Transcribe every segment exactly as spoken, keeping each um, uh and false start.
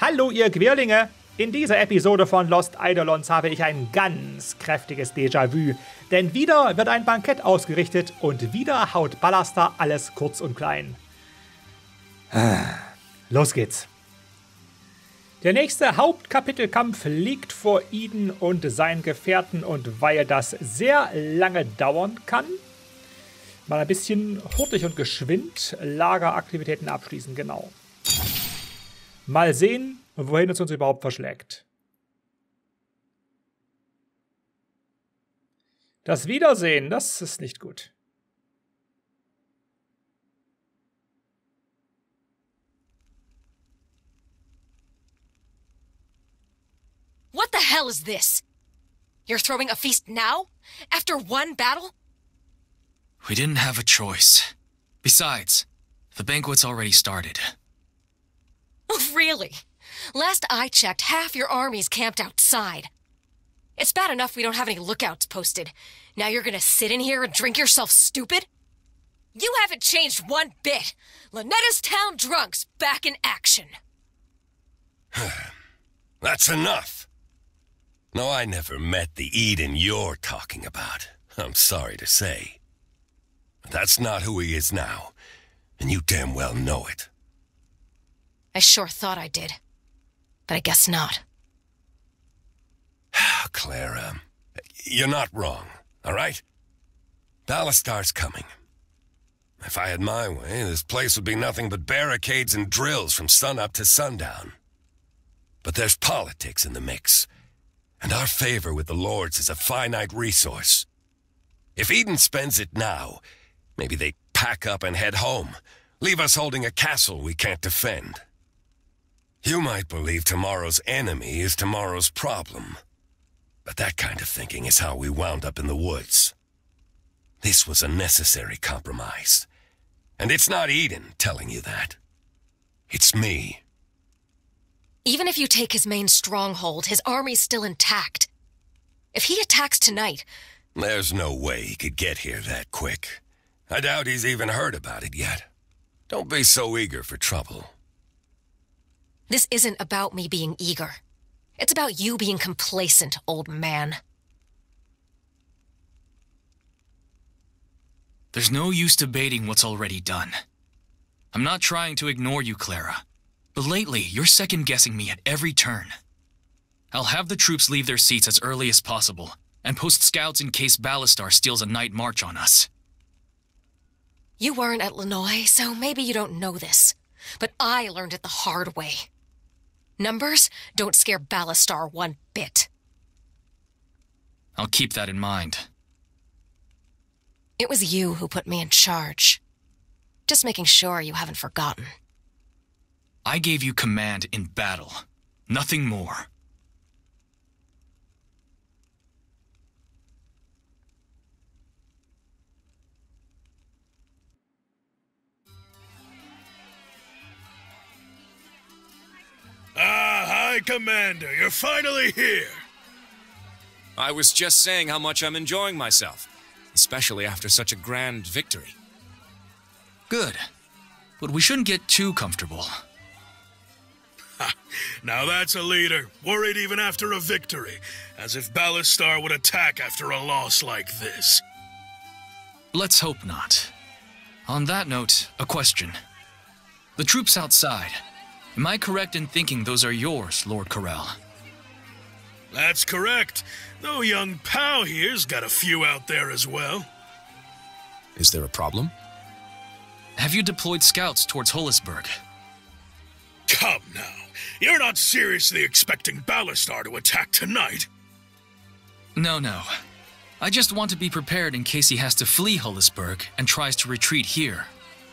Hallo ihr Quirlinge! In dieser Episode von Lost Eidolons habe ich ein ganz kräftiges Déjà-vu. Denn wieder wird ein Bankett ausgerichtet und wieder haut Ballastar alles kurz und klein. Los geht's. Der nächste Hauptkapitelkampf liegt vor Eden und seinen Gefährten, und weil das sehr lange dauern kann, mal ein bisschen hurtig und geschwind Lageraktivitäten abschließen, genau. Mal sehen, wohin es uns überhaupt verschlägt. Das Wiedersehen, das ist nicht gut. What the hell is this? You're throwing a feast now? After one battle? We didn't have a choice. Besides, the banquet's already started. Oh, really? Last I checked, half your army's camped outside. It's bad enough we don't have any lookouts posted. Now you're gonna sit in here and drink yourself stupid? You haven't changed one bit. Lunetta's town drunks back in action. That's enough. No, I never met the Eden you're talking about. I'm sorry to say. But that's not who he is now, and you damn well know it. I sure thought I did. But I guess not. Clara, you're not wrong, all right? Ballastar's coming. If I had my way, this place would be nothing but barricades and drills from sunup to sundown. But there's politics in the mix, and our favor with the Lords is a finite resource. If Eden spends it now, maybe they pack up and head home, leave us holding a castle we can't defend. You might believe tomorrow's enemy is tomorrow's problem. But that kind of thinking is how we wound up in the woods. This was a necessary compromise. And it's not Eden telling you that. It's me. Even if you take his main stronghold, his army's still intact. If he attacks tonight... There's no way he could get here that quick. I doubt he's even heard about it yet. Don't be so eager for trouble. This isn't about me being eager. It's about you being complacent, old man. There's no use debating what's already done. I'm not trying to ignore you, Clara. But lately, you're second-guessing me at every turn. I'll have the troops leave their seats as early as possible, and post scouts in case Ballastar steals a night march on us. You weren't at Linoy, so maybe you don't know this. But I learned it the hard way. Numbers don't scare Ballastar one bit. I'll keep that in mind. It was you who put me in charge. Just making sure you haven't forgotten. I gave you command in battle. Nothing more. Ah, hi, Commander. You're finally here. I was just saying how much I'm enjoying myself, especially after such a grand victory. Good. But we shouldn't get too comfortable. Ha! Now that's a leader, worried even after a victory, as if Ballastar would attack after a loss like this. Let's hope not. On that note, a question. The troops outside... Am I correct in thinking those are yours, Lord Corell? That's correct. Though young Pow here's got a few out there as well. Is there a problem? Have you deployed scouts towards Holisburg? Come now. You're not seriously expecting Ballastar to attack tonight? No, no. I just want to be prepared in case he has to flee Holisburg and tries to retreat here.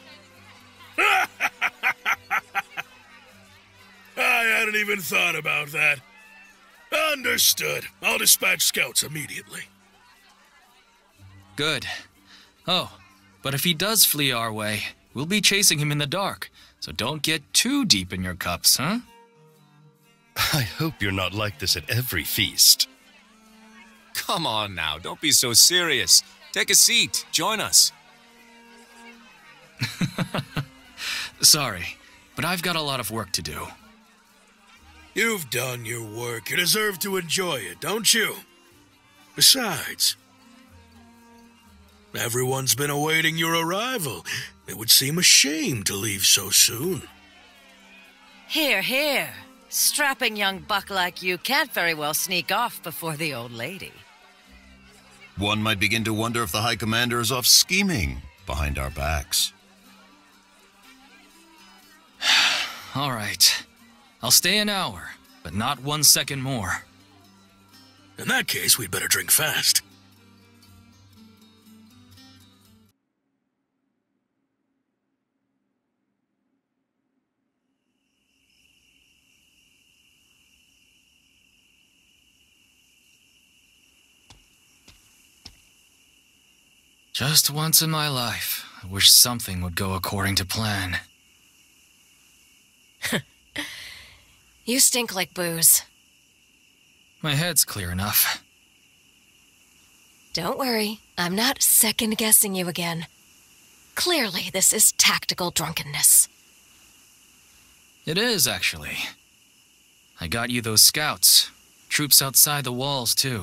I hadn't even thought about that. Understood. I'll dispatch scouts immediately. Good. Oh, but if he does flee our way, we'll be chasing him in the dark, so don't get too deep in your cups, huh? I hope you're not like this at every feast. Come on now, don't be so serious. Take a seat, join us. Sorry, but I've got a lot of work to do. You've done your work. You deserve to enjoy it, don't you? Besides, everyone's been awaiting your arrival. It would seem a shame to leave so soon. Here, here. Strapping young buck like you can't very well sneak off before the old lady. One might begin to wonder if the High Commander is off scheming behind our backs. All right. I'll stay an hour, but not one second more. In that case, we'd better drink fast. Just once in my life, I wish something would go according to plan. You stink like booze. My head's clear enough. Don't worry, I'm not second-guessing you again. Clearly, this is tactical drunkenness. It is, actually. I got you those scouts. Troops outside the walls, too.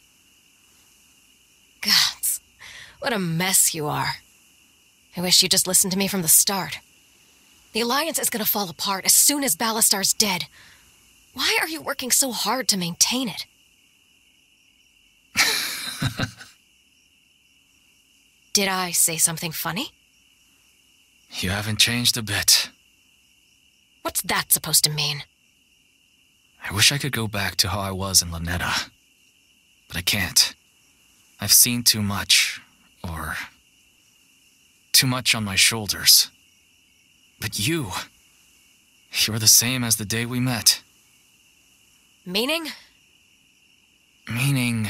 Gods, what a mess you are. I wish you'd just listened to me from the start. The Alliance is gonna fall apart as soon as Ballastar's dead. Why are you working so hard to maintain it? Did I say something funny? You haven't changed a bit. What's that supposed to mean? I wish I could go back to how I was in Lanetta. But I can't. I've seen too much. Or... too much on my shoulders. But you... you're the same as the day we met. Meaning? Meaning...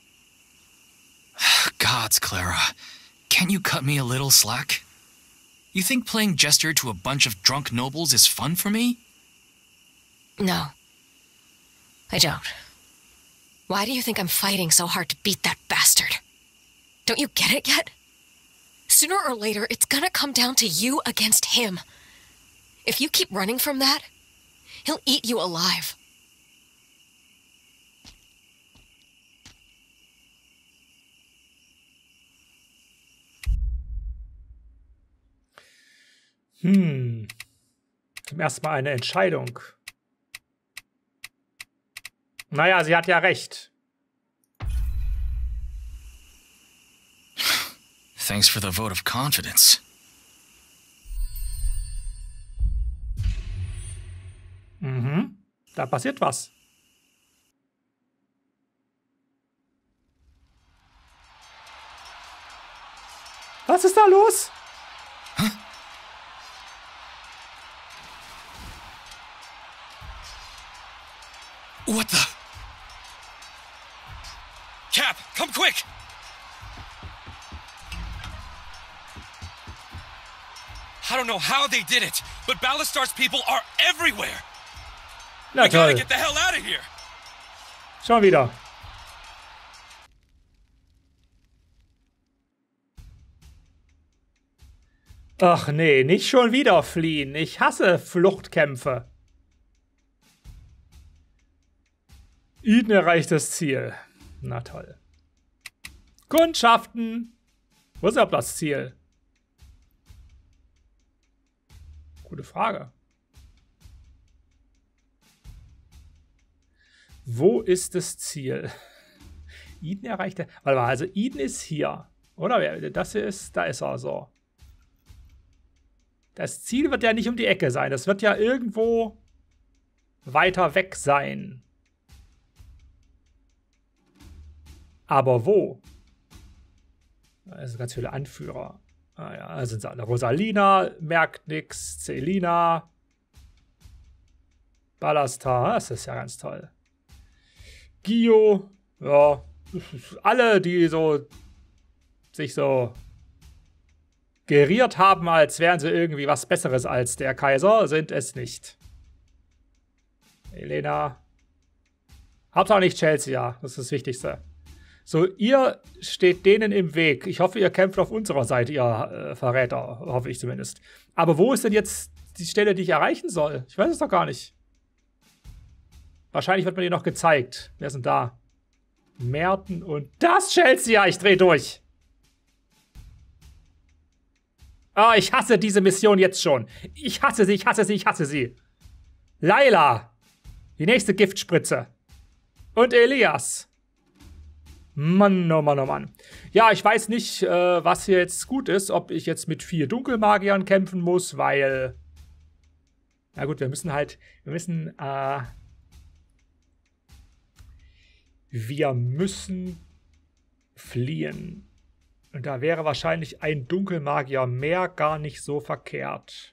Gods, Clara. Can't you cut me a little slack? You think playing jester to a bunch of drunk nobles is fun for me? No. I don't. Why do you think I'm fighting so hard to beat that bastard? Don't you get it yet? Sooner or later, it's gonna come down to you against him. If you keep running from that, he'll eat you alive. Hm. Zum ersten Mal eine Entscheidung. Naja, sie hat ja recht. Thanks for the vote of confidence. Mhm. Da passiert was. Was ist da los? Huh? What the? Cap, come quick! I don't know how they did it, but Ballastar's people are everywhere. Na we gotta toll. get the hell out of here. Schon wieder. Ach nee, nicht schon wieder fliehen. Ich hasse Fluchtkämpfe. Eden erreicht das Ziel. Na toll. Kundschaften. Wo ist überhaupt das Ziel? Gute Frage. Wo ist das Ziel? Eden erreicht er. Warte mal, also Eden ist hier. Oder? Das hier ist, da ist er so. Das Ziel wird ja nicht um die Ecke sein. Das wird ja irgendwo weiter weg sein. Aber wo? Da sind ganz viele Anführer. Ah ja, da sind sie alle. Rosalina merkt nichts. Celina. Ballastar. Das ist ja ganz toll. Gio. Ja. Alle, die so sich so geriert haben, als wären sie irgendwie was Besseres als der Kaiser, sind es nicht. Elena. Hauptsache nicht Chelsea, ja. Das ist das Wichtigste. So, ihr steht denen im Weg. Ich hoffe, ihr kämpft auf unserer Seite, ihr äh, Verräter. Hoffe ich zumindest. Aber wo ist denn jetzt die Stelle, die ich erreichen soll? Ich weiß es doch gar nicht. Wahrscheinlich wird mir die noch gezeigt. Wer ist denn da? Merten und das Chelsea. Ich dreh durch. Ah, ich hasse diese Mission jetzt schon. Ich hasse sie, ich hasse sie, ich hasse sie. Laila. Die nächste Giftspritze. Und Elias. Mann, oh Mann, oh Mann. Ja, ich weiß nicht, äh, was hier jetzt gut ist. Ob ich jetzt mit vier Dunkelmagiern kämpfen muss, weil... Na gut, wir müssen halt... Wir müssen, äh... Wir müssen fliehen. Und da wäre wahrscheinlich ein Dunkelmagier mehr gar nicht so verkehrt.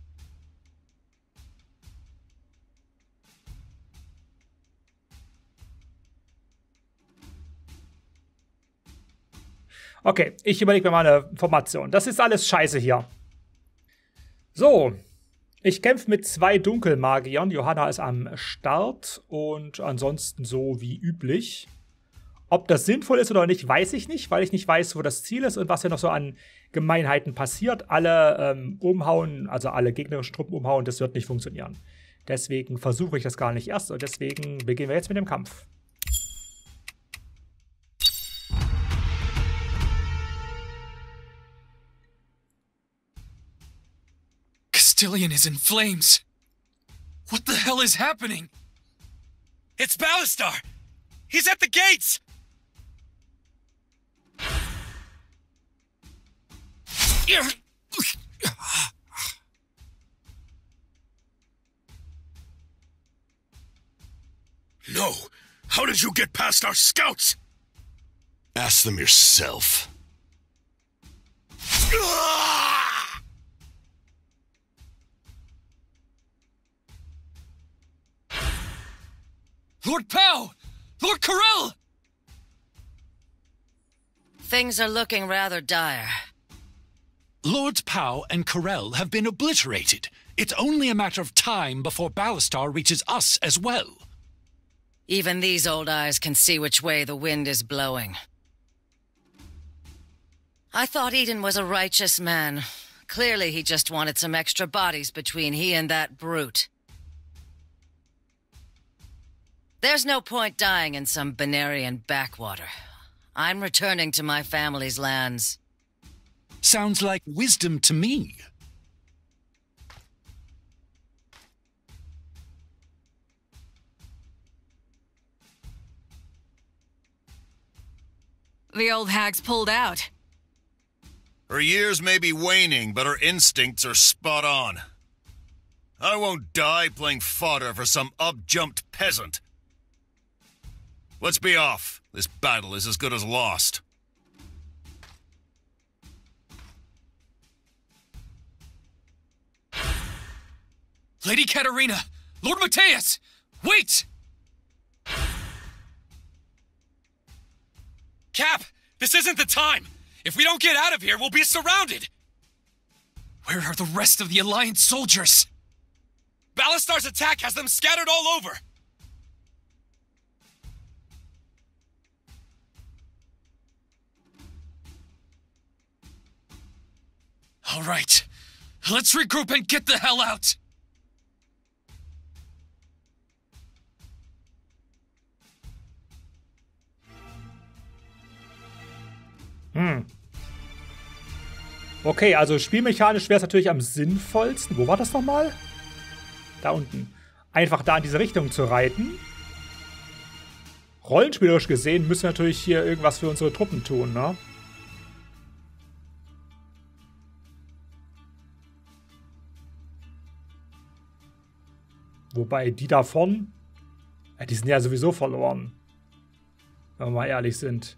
Okay, ich überlege mir mal eine Formation. Das ist alles scheiße hier. So, ich kämpfe mit zwei Dunkelmagiern. Johanna ist am Start und ansonsten so wie üblich. Ob das sinnvoll ist oder nicht, weiß ich nicht, weil ich nicht weiß, wo das Ziel ist und was hier noch so an Gemeinheiten passiert. Alle ähm, umhauen, also alle gegnerischen Truppen umhauen, das wird nicht funktionieren. Deswegen versuche ich das gar nicht erst und deswegen beginnen wir jetzt mit dem Kampf. Castilian is in flames. What the hell is happening? It's Ballastar! He's at the gates! No! How did you get past our scouts? Ask them yourself. Lord Pow! Lord Corell! Things are looking rather dire. Lords Pow and Corell have been obliterated. It's only a matter of time before Ballastar reaches us as well. Even these old eyes can see which way the wind is blowing. I thought Eden was a righteous man. Clearly he just wanted some extra bodies between he and that brute. There's no point dying in some Benarian backwater. I'm returning to my family's lands. Sounds like wisdom to me. The old hag's pulled out. Her years may be waning, but her instincts are spot on. I won't die playing fodder for some up-jumped peasant. Let's be off. This battle is as good as lost. Lady Katarina! Lord Mateus! Wait! Cap! This isn't the time! If we don't get out of here, we'll be surrounded! Where are the rest of the Alliance soldiers? Ballastar's attack has them scattered all over! All right. Let's regroup and get the hell out! Hm. Okay, also spielmechanisch wäre es natürlich am sinnvollsten. Wo war das nochmal? Da unten. Einfach da in diese Richtung zu reiten. Rollenspielerisch gesehen müssen wir natürlich hier irgendwas für unsere Truppen tun, ne? Wobei die davon, ja, die sind ja sowieso verloren. Wenn wir mal ehrlich sind.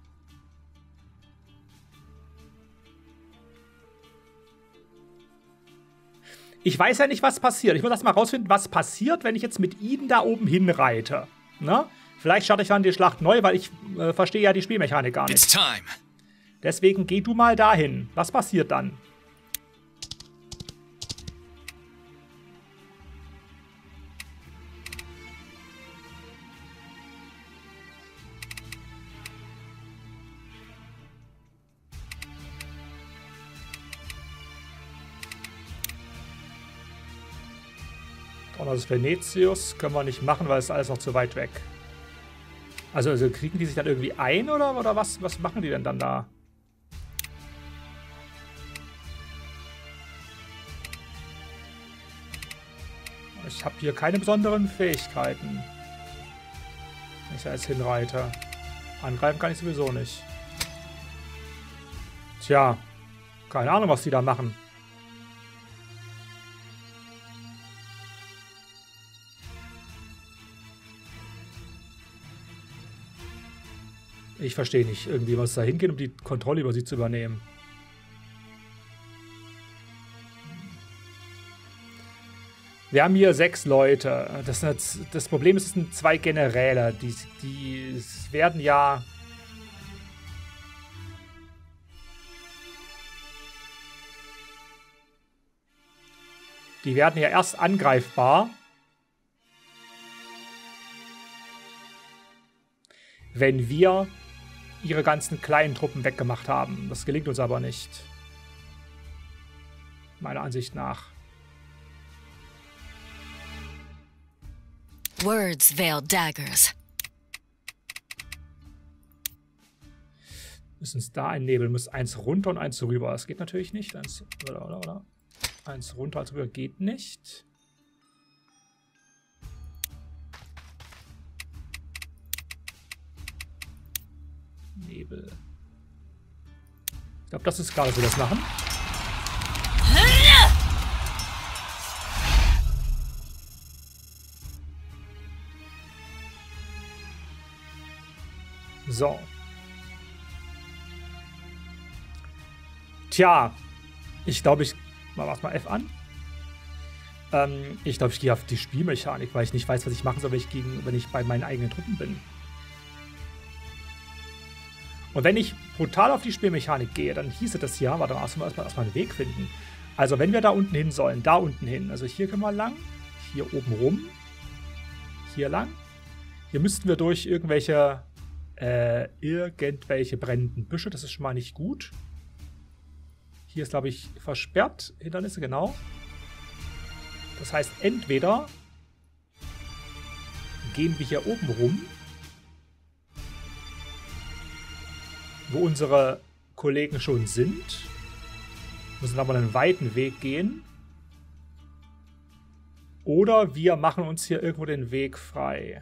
Ich weiß ja nicht, was passiert. Ich muss erst mal rausfinden, was passiert, wenn ich jetzt mit Eden da oben hinreite. Ne? Vielleicht starte ich dann die Schlacht neu, weil ich äh, verstehe ja die Spielmechanik gar nicht. It's time. Deswegen geh du mal dahin. Was passiert dann? Und das ist Venetius. Können wir nicht machen, weil es ist alles noch zu weit weg. Also, also kriegen die sich dann irgendwie ein oder, oder was, was machen die denn dann da? Ich habe hier keine besonderen Fähigkeiten. Wenn ich da jetzt hinreite. Angreifen kann ich sowieso nicht. Tja, keine Ahnung, was die da machen. Ich verstehe nicht. Irgendwie muss da hingehen, um die Kontrolle über sie zu übernehmen. Wir haben hier sechs Leute. Das, das Problem ist, es sind zwei Generäle. Die, die werden ja... Die werden ja erst angreifbar, wenn wir ihre ganzen kleinen Truppen weggemacht haben. Das gelingt uns aber nicht. Meiner Ansicht nach. Words veil daggers. Müssen uns da ein Nebel, muss eins runter und eins rüber. Das geht natürlich nicht. Eins, oder, oder, oder. Eins runter, eins rüber geht nicht. Nebel. Ich glaube, das ist klar, dass wir das machen. So. Tja. Ich glaube, ich... Mal, was mal F an. Ähm, ich glaube, ich gehe auf die Spielmechanik, weil ich nicht weiß, was ich machen soll, wenn ich, gegen, wenn ich bei meinen eigenen Truppen bin. Und wenn ich brutal auf die Spielmechanik gehe, dann hieße das ja, warte mal, erstmal erstmal einen Weg finden. Also wenn wir da unten hin sollen, da unten hin, also hier können wir lang, hier oben rum, hier lang. Hier müssten wir durch irgendwelche, äh, irgendwelche brennenden Büsche, das ist schon mal nicht gut. Hier ist, glaube ich, versperrt, Hindernisse, genau. Das heißt, entweder gehen wir hier oben rum, wo unsere Kollegen schon sind. Müssen aber einen weiten Weg gehen. Oder wir machen uns hier irgendwo den Weg frei.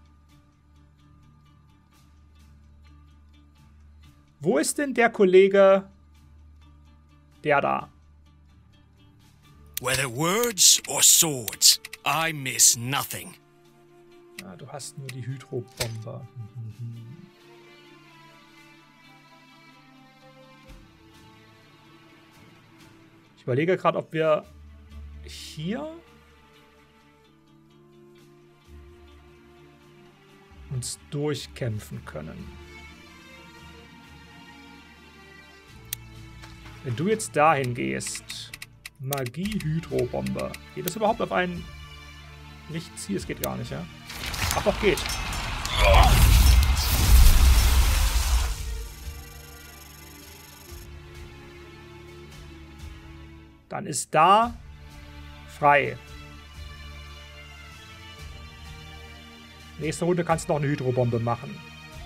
Wo ist denn der Kollege, der da? Whether words or swords, I miss nothing. Ja, du hast nur die Hydrobombe. Ich überlege gerade, ob wir hier uns durchkämpfen können. Wenn du jetzt dahin gehst, Magie-Hydrobombe. Geht das überhaupt auf einen Lichtziel? Es geht gar nicht, ja? Ach doch, geht. Dann ist da frei. Nächste Runde kannst du noch eine Hydrobombe machen.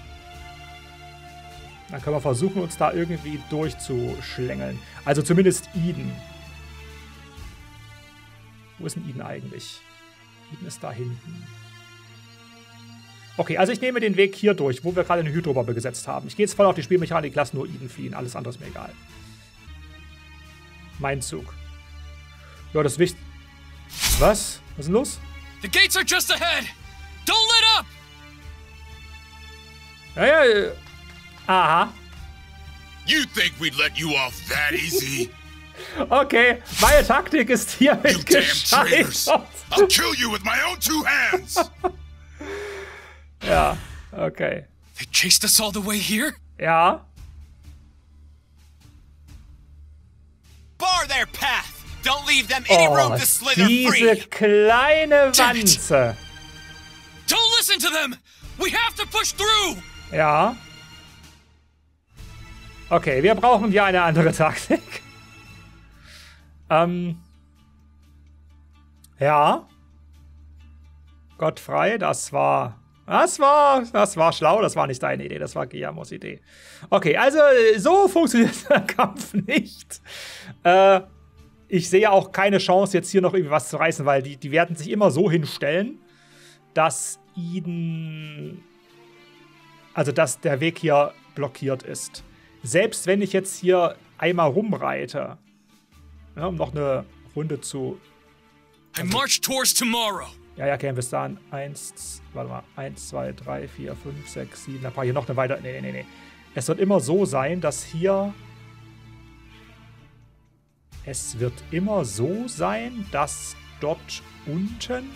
Dann können wir versuchen, uns da irgendwie durchzuschlängeln. Also zumindest Eden. Wo ist denn Eden eigentlich? Eden ist da hinten. Okay, also ich nehme den Weg hier durch, wo wir gerade eine Hydrobombe gesetzt haben. Ich gehe jetzt voll auf die Spielmechanik, lasse nur Eden fliehen. Alles andere ist mir egal. Mein Zug. Ja, das ist wichtig. Was? Was ist denn los? The gates are just ahead. Don't let up. Ja, ja, ja. Aha. You think we'd let you off that easy? Okay, meine Taktik ist hier You damn traitors! gescheitert. I'll kill you with my own two hands! Ja, okay. They chased us all the way here? Ja. Bar their path! Don't leave them any room Oh, to slither diese free! kleine Wanze. Don't listen to them! We have to push through! Ja. Okay, wir brauchen hier eine andere Taktik. Ähm. Ja. Gottfrei, das war... Das war, das war schlau, das war nicht deine Idee, das war Guillermos Idee. Okay, also so funktioniert der Kampf nicht. Äh, ich sehe auch keine Chance, jetzt hier noch irgendwie was zu reißen, weil die, die werden sich immer so hinstellen, dass Eden, also dass der Weg hier blockiert ist. Selbst wenn ich jetzt hier einmal rumreite, ja, um noch eine Runde zu... I march towards tomorrow. Ja, ja, okay, bis dahin. Eins, warte mal. Eins, zwei, drei, vier, fünf, sechs, sieben. Dann brauche ich hier noch eine weitere. Nee, nee, nee, nee. Es wird immer so sein, dass hier. Es wird immer so sein, dass dort unten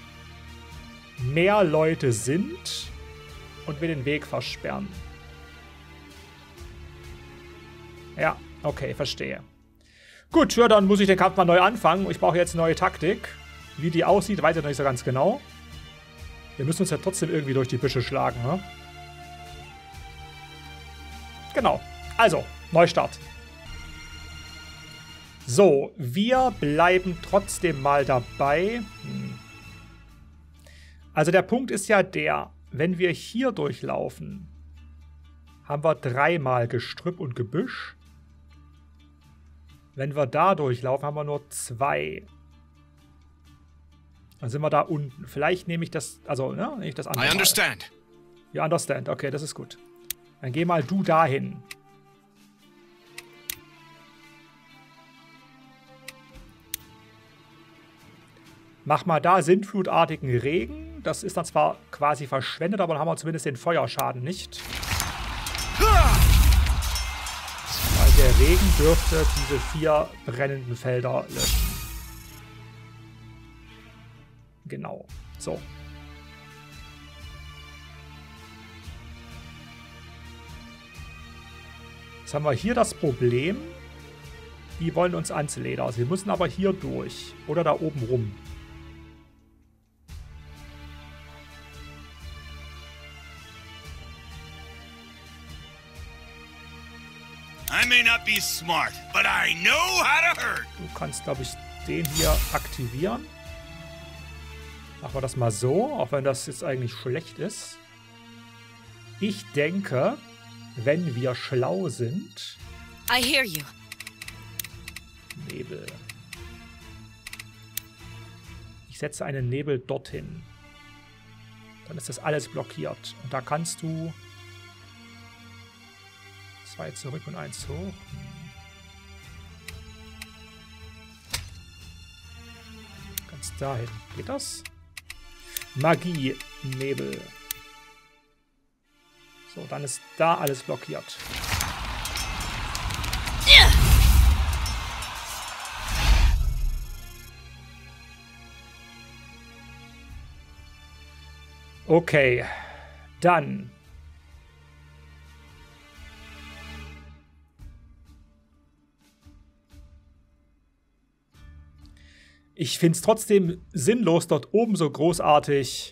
mehr Leute sind und wir den Weg versperren. Ja, okay, verstehe. Gut, ja, dann muss ich den Kampf mal neu anfangen. Ich brauche jetzt eine neue Taktik. Wie die aussieht, weiß ich noch nicht so ganz genau. Wir müssen uns ja trotzdem irgendwie durch die Büsche schlagen, ne? Genau. Also, Neustart. So, wir bleiben trotzdem mal dabei. Hm. Also der Punkt ist ja der, wenn wir hier durchlaufen, haben wir dreimal Gestrüpp und Gebüsch. Wenn wir da durchlaufen, haben wir nur zwei. Dann sind wir da unten. Vielleicht nehme ich das, also, ne, nehme ich das andere. I understand. You understand, okay, das ist gut. Dann geh mal du dahin. Mach mal da sintflutartigen Regen. Das ist dann zwar quasi verschwendet, aber dann haben wir zumindest den Feuerschaden nicht. Weil der Regen dürfte diese vier brennenden Felder löschen. Genau. So. Jetzt haben wir hier das Problem. Die wollen uns ans Leder. Sie müssen aber hier durch. Oder da oben rum. I may not be smart, but I know how to hurt. Du kannst, glaube ich, den hier aktivieren. Machen wir das mal so, auch wenn das jetzt eigentlich schlecht ist. Ich denke, wenn wir schlau sind... I hear you. Nebel. Ich setze einen Nebel dorthin. Dann ist das alles blockiert. Und da kannst du... Zwei zurück und eins hoch. Ganz dahin. Geht das? Magie, Nebel. So, dann ist da alles blockiert. Okay, dann. Ich finde es trotzdem sinnlos, dort oben so großartig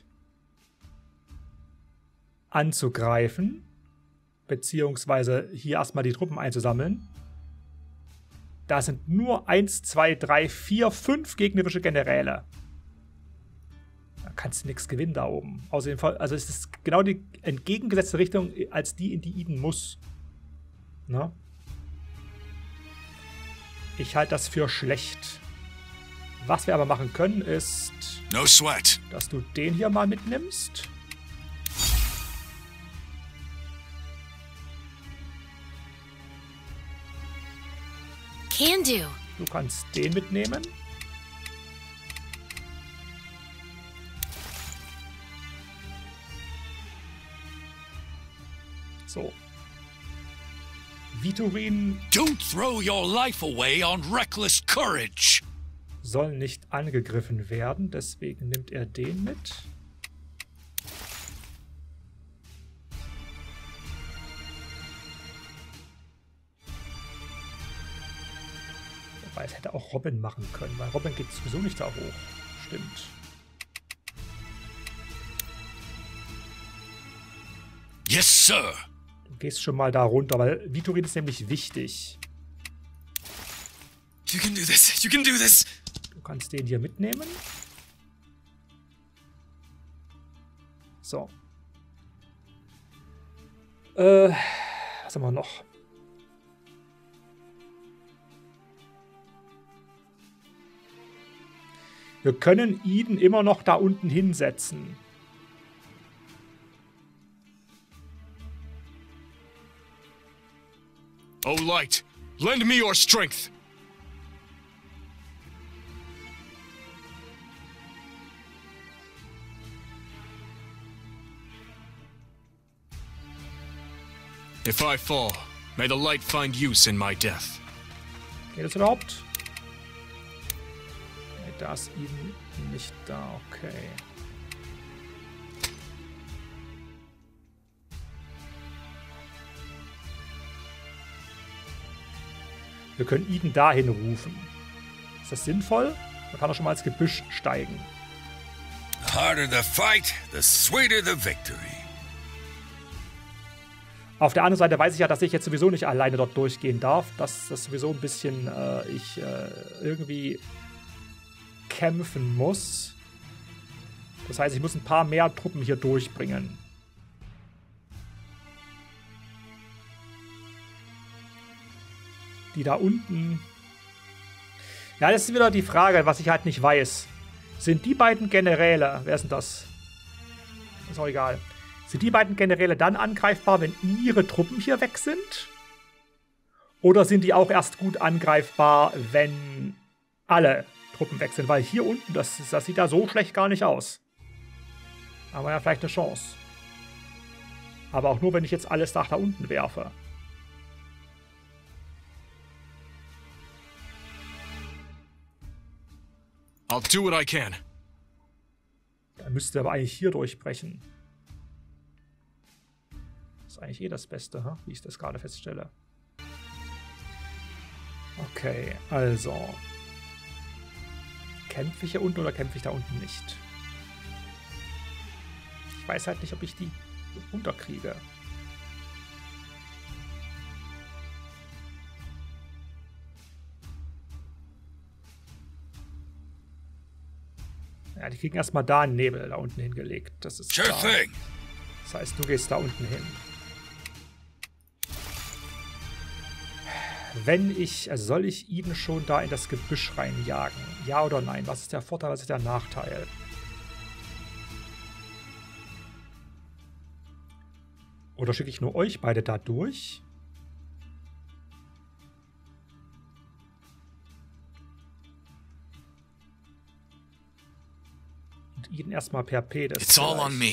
anzugreifen. Beziehungsweise hier erstmal die Truppen einzusammeln. Da sind nur eins, zwei, drei, vier, fünf gegnerische Generäle. Da kannst du nichts gewinnen da oben. Außerdem, also es ist genau die entgegengesetzte Richtung als die, in die Eden muss. Ne? Ich halte das für schlecht. Was wir aber machen können, ist, no sweat, dass du den hier mal mitnimmst. Can do. Du kannst den mitnehmen. So. Viturin. Don't throw your life away on reckless courage. Soll nicht angegriffen werden, deswegen nimmt er den mit. Wobei, es hätte auch Robin machen können, weil Robin geht sowieso nicht da hoch. Stimmt. Yes, sir. Du gehst schon mal da runter, weil Viturin ist nämlich wichtig. You can do this. You can do this. Du kannst den hier mitnehmen. So. Äh, was haben wir noch? Wir können Eden immer noch da unten hinsetzen. Oh Light, lend me your strength. If I fall, may the light find use in my death. Geht das überhaupt? Nee, da ist Eden nicht da, okay. Wir können Eden dahin rufen. Ist das sinnvoll? Man kann doch schon mal ins Gebüsch steigen. The harder the fight, the sweeter the victory. Auf der anderen Seite weiß ich ja, dass ich jetzt sowieso nicht alleine dort durchgehen darf. Dass das sowieso ein bisschen äh, ich äh, irgendwie kämpfen muss. Das heißt, ich muss ein paar mehr Truppen hier durchbringen. Die da unten... Ja, das ist wieder die Frage, was ich halt nicht weiß. Sind die beiden Generäle... Wer ist denn das? Ist auch egal. Sind die beiden Generäle dann angreifbar, wenn ihre Truppen hier weg sind? Oder sind die auch erst gut angreifbar, wenn alle Truppen weg sind? Weil hier unten, das, das sieht ja so schlecht gar nicht aus. Aber ja, vielleicht eine Chance. Aber auch nur, wenn ich jetzt alles nach da unten werfe. I'll do what I can. Dann müsste aber eigentlich hier durchbrechen. Das ist eigentlich eh das Beste, huh? Wie ich das gerade feststelle. Okay, also. Kämpfe ich hier unten oder kämpfe ich da unten nicht? Ich weiß halt nicht, ob ich die unterkriege. Ja, die kriegen erstmal da einen Nebel da unten hingelegt. Das ist klar. Das heißt, du gehst da unten hin. Wenn ich, also soll ich Eden schon da in das Gebüsch reinjagen? Ja oder nein? Was ist der Vorteil, was ist der Nachteil? Oder schicke ich nur euch beide da durch? Und Eden erstmal per P. Das It's all on me.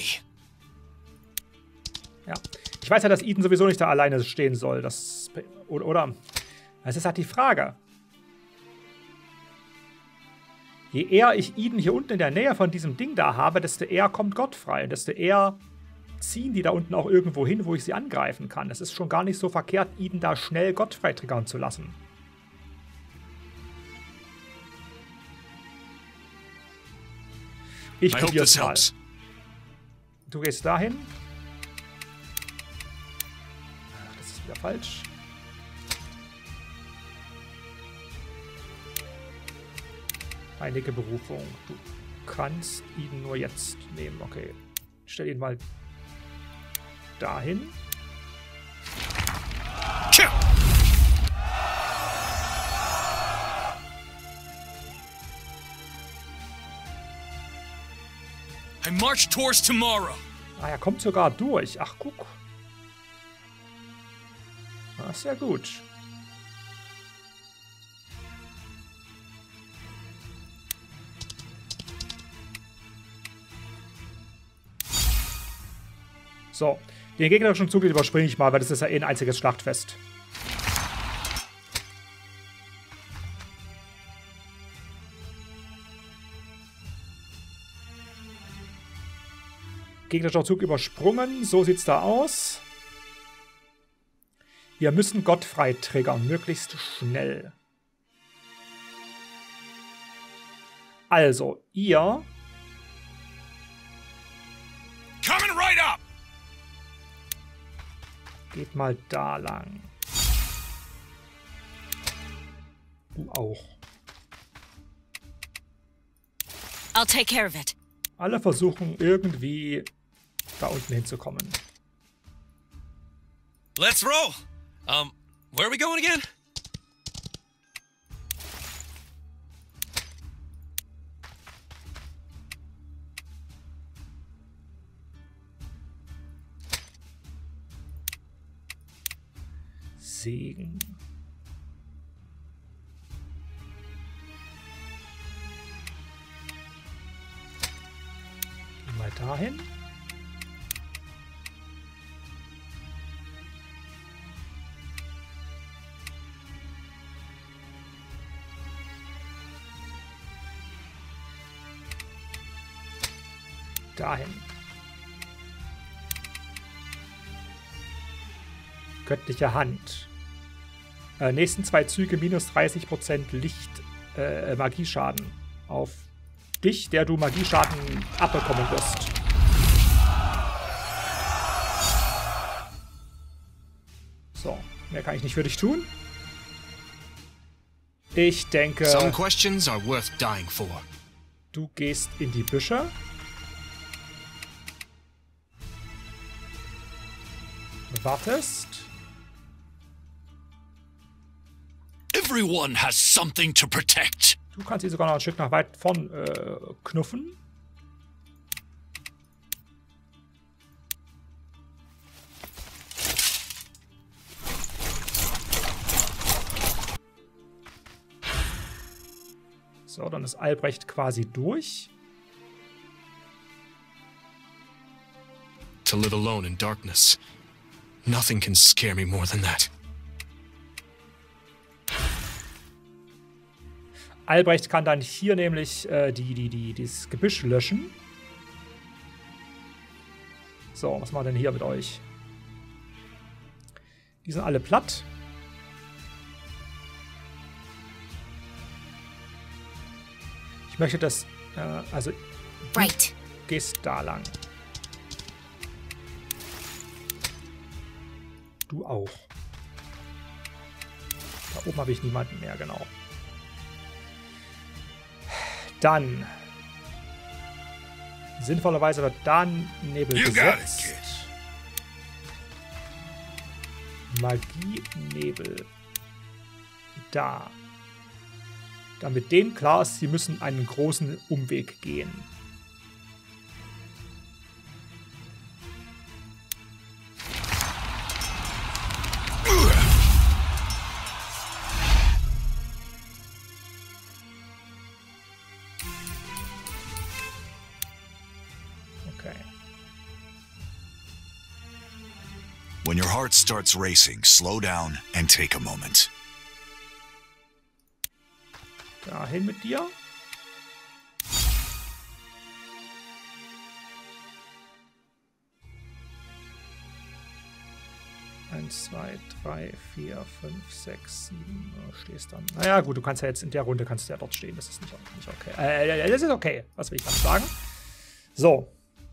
Ja. Ich weiß ja, dass Eden sowieso nicht da alleine stehen soll. Das, oder, oder? Das ist halt die Frage. Je eher ich Eden hier unten in der Nähe von diesem Ding da habe, desto eher kommt Godfrey. Und desto eher ziehen die da unten auch irgendwo hin, wo ich sie angreifen kann. Es ist schon gar nicht so verkehrt, Eden da schnell Godfrey triggern zu lassen. Ich probier's mal. Du gehst dahin. Ach, das ist wieder falsch. Heilige Berufung. Du kannst ihn nur jetzt nehmen. Okay. Ich stell ihn mal dahin. I march towards tomorrow. Ah, er kommt sogar durch. Ach, guck. Das ist ja gut. So, den gegnerischen Zug überspringe ich mal, weil das ist ja eh ein einziges Schlachtfest. Gegnerischer Zug übersprungen, so sieht's da aus. Wir müssen Godfrey triggern, möglichst schnell. Also, ihr... Coming right up! Geht mal da lang. Du auch. I'll take care of it. Alle versuchen irgendwie da unten hinzukommen. Let's roll! Um, where are we going again? Segen. Gehen wir dahin. Dahin. Göttliche Hand. Äh, nächsten zwei Züge minus dreißig Prozent Licht, äh, Magieschaden auf dich, der du Magieschaden abbekommen wirst. So, mehr kann ich nicht für dich tun. Ich denke, Some questions are worth dying for. Du gehst in die Büsche. Wartest. Everyone has something to protect. Du kannst sie sogar noch ein Stück nach weit vorn äh, knuffen. So, dann ist Albrecht quasi durch. To live alone in darkness. Nothing can scare me more than that. Albrecht kann dann hier nämlich äh, die, die, die, das Gebüsch löschen. So, was machen wir denn hier mit euch? Die sind alle platt. Ich möchte das, äh, also right. Du gehst da lang. Du auch. Da oben habe ich niemanden mehr, genau. Dann sinnvollerweise wird da ein Nebel gesetzt. Magie-Nebel. Da. Damit denen klar ist, sie müssen einen großen Umweg gehen. When your heart starts racing, slow down and take a moment. Dahin mit dir. Eins, zwei, drei, vier, fünf, sechs, sieben. Du stehst dann. Naja, gut, du kannst ja jetzt in der Runde kannst du ja dort stehen. Das ist nicht, nicht okay. Äh, das ist okay. Was will ich dann sagen? So.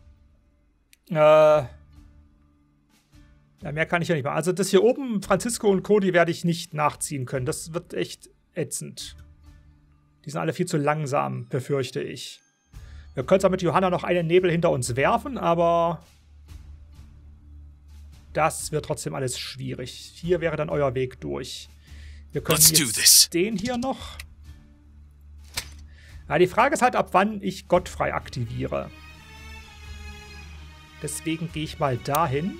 Äh. Ja, mehr kann ich ja nicht machen. Also das hier oben, Francisco und Cody, werde ich nicht nachziehen können. Das wird echt ätzend. Die sind alle viel zu langsam, befürchte ich. Wir können zwar mit Johanna noch einen Nebel hinter uns werfen, aber das wird trotzdem alles schwierig. Hier wäre dann euer Weg durch. Wir können jetzt den hier noch. Ja, die Frage ist halt, ab wann ich Gottfrei aktiviere. Deswegen gehe ich mal dahin.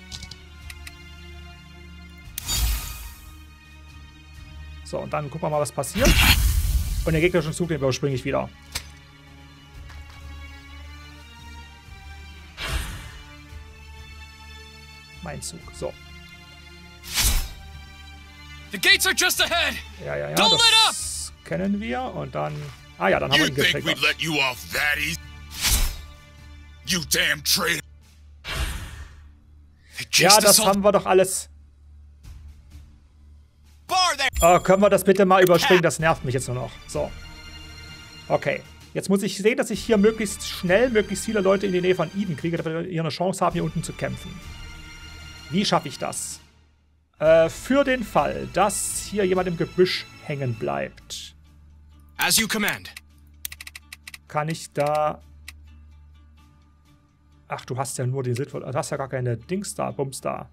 So, und dann gucken wir mal, was passiert. Und der gegnerische Zug, den überspringe ich wieder. Mein Zug, so. The gates are just ahead. Ja, ja, ja, Don't das kennen wir. Und dann... Ah ja, dann haben wir ihn getriggert. You think we'd let you off that easy? You damn traitor. Ja, das haben wir doch alles... Oh, können wir das bitte mal überspringen? Das nervt mich jetzt nur noch. So. Okay. Jetzt muss ich sehen, dass ich hier möglichst schnell, möglichst viele Leute in die Nähe von Eden kriege, damit wir hier eine Chance haben, hier unten zu kämpfen. Wie schaffe ich das? Äh, für den Fall, dass hier jemand im Gebüsch hängen bleibt. As you command. Kann ich da... Ach, du hast ja nur den Sinnvoll. Du hast ja gar keine Dings da, Bums da.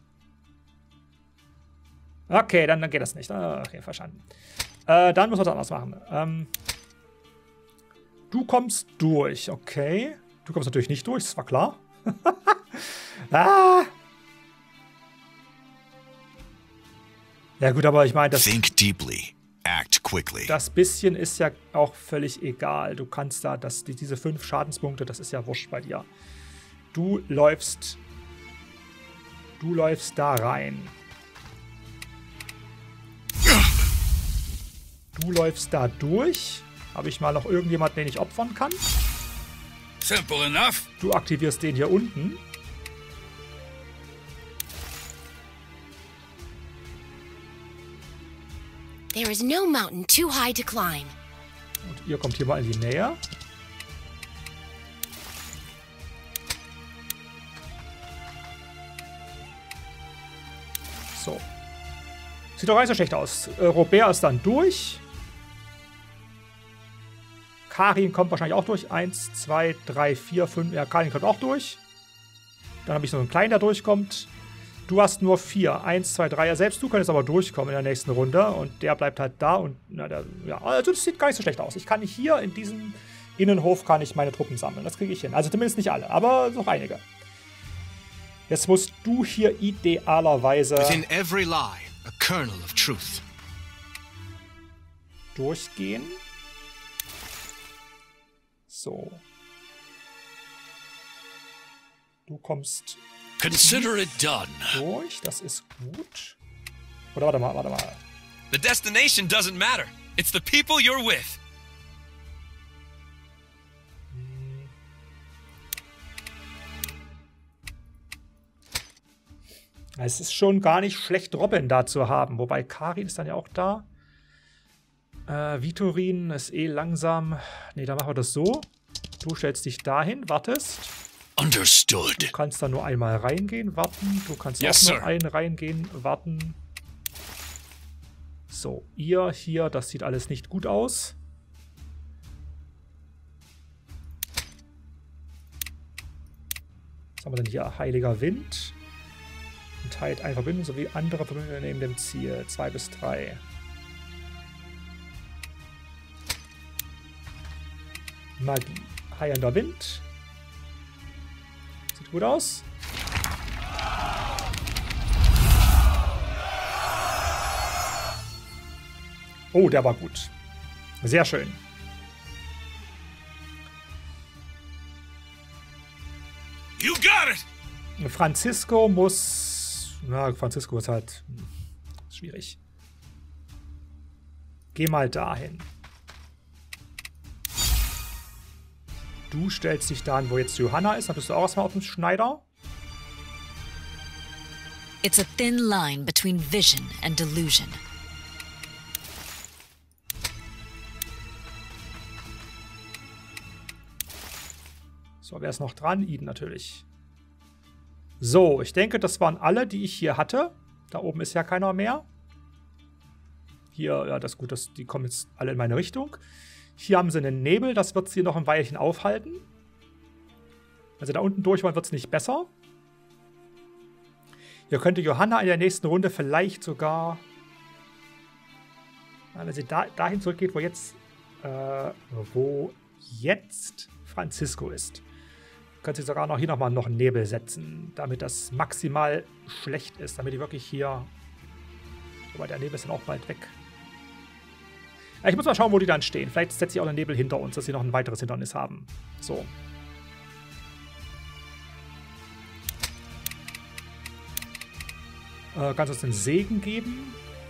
Okay, dann, dann geht das nicht. Okay, verstanden. Äh, dann müssen wir das anders machen. Ähm, du kommst durch, okay. Du kommst natürlich nicht durch, das war klar. ah. Ja gut, aber ich meine, das... Think deeply. Act quickly. Das bisschen ist ja auch völlig egal. Du kannst da, das, die, diese fünf Schadenspunkte, das ist ja wurscht bei dir. Du läufst... Du läufst da rein. Du läufst da durch. Habe ich mal noch irgendjemanden, den ich opfern kann? Simple enough. Du aktivierst den hier unten. There is no mountain too high to climb. Und ihr kommt hier mal in die Nähe. So. Sieht doch gar nicht so schlecht aus. Äh, Robert ist dann durch. Karin kommt wahrscheinlich auch durch. Eins, zwei, drei, vier, fünf. Ja, Karin kommt auch durch. Dann habe ich noch einen kleinen, der durchkommt. Du hast nur vier. Eins, zwei, drei. Ja, selbst du könntest aber durchkommen in der nächsten Runde. Und der bleibt halt da. Und na, der, ja, also das sieht gar nicht so schlecht aus. Ich kann hier in diesem Innenhof kann ich meine Truppen sammeln. Das kriege ich hin. Also zumindest nicht alle, aber noch einige. Jetzt musst du hier idealerweise Within every lie, a kernel of truth. Durchgehen. So. Du kommst Consider it done. Durch, das ist gut. Oder warte mal, warte mal. The destination doesn't matter. It's the people you're with. Es ist schon gar nicht schlecht, Robin da zu haben. Wobei Karin ist dann ja auch da. Äh, Vitorin ist eh langsam. Ne, dann machen wir das so. Du stellst dich dahin, wartest. Understood. Du kannst da nur einmal reingehen, warten. Du kannst yes, auch nur sir. einen reingehen, warten. So, ihr hier, das sieht alles nicht gut aus. Was haben wir denn hier? Heiliger Wind. Und teilt eine Verbindung sowie andere Verbindungen neben dem Ziel. Zwei bis drei. Magie. Heilender Wind. Sieht gut aus. Oh, der war gut. Sehr schön. You got it! Francisco muss... Na, Francisco ist halt... Hm, schwierig. Geh mal dahin. Du stellst dich da an, wo jetzt Johanna ist. Dann bist du auch erstmal auf dem Schneider. It's a thin line between vision and delusion. So, wer ist noch dran? Eden natürlich. So, ich denke, das waren alle, die ich hier hatte. Da oben ist ja keiner mehr. Hier, ja, das ist gut, das, die kommen jetzt alle in meine Richtung. Hier haben sie einen Nebel, das wird sie noch ein Weilchen aufhalten. Also da unten durch wollen, wird es nicht besser. Hier könnte Johanna in der nächsten Runde vielleicht sogar... Wenn sie da, dahin zurückgeht, wo jetzt... Äh, wo jetzt Francisco ist. Könnte sie sogar noch hier nochmal noch einen Nebel setzen, damit das maximal schlecht ist, damit die wirklich hier... Wobei der Nebel ist dann auch bald weg. Ja, ich muss mal schauen, wo die dann stehen. Vielleicht setze ich auch einen Nebel hinter uns, dass sie noch ein weiteres Hindernis haben. So. Äh, kannst du uns den Segen geben?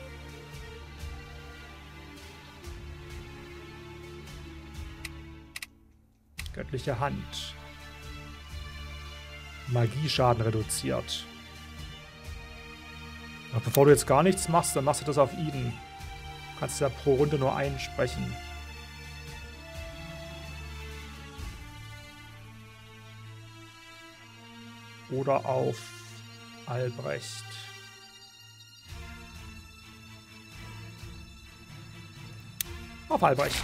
Göttliche Hand. Magieschaden reduziert. Aber bevor du jetzt gar nichts machst, dann machst du das auf Eden. Du kannst ja pro Runde nur einen sprechen. Oder auf Albrecht. Auf Albrecht.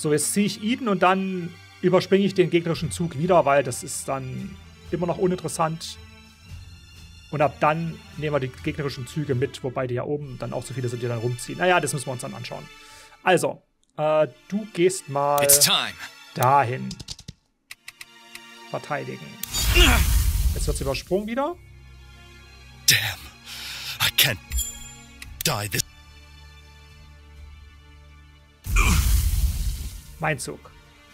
So, jetzt ziehe ich Eden und dann überspringe ich den gegnerischen Zug wieder, weil das ist dann immer noch uninteressant. Und ab dann nehmen wir die gegnerischen Züge mit, wobei die ja oben dann auch so viele sind, die dann rumziehen. Naja, das müssen wir uns dann anschauen. Also, äh, du gehst mal dahin. Verteidigen. Jetzt wird's übersprungen wieder. Damn. I can't die this. Mein Zug.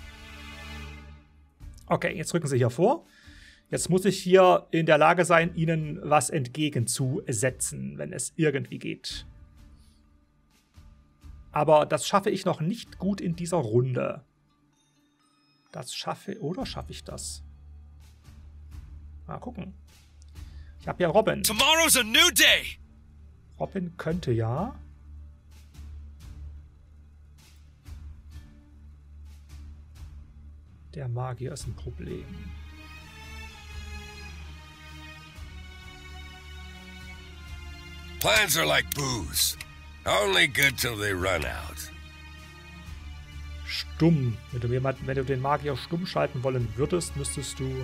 Okay, jetzt rücken sie hier vor. Jetzt muss ich hier in der Lage sein, ihnen was entgegenzusetzen, wenn es irgendwie geht. Aber das schaffe ich noch nicht gut in dieser Runde. Das schaffe... Oder schaffe ich das? Mal gucken. Ich habe ja Robin. Tomorrow's a new day. Robin könnte ja... Der Magier ist ein Problem. Plans are like booze. Only good till they run out. Stumm. Wenn du, jemand, wenn du den Magier stumm schalten wollen würdest, müsstest du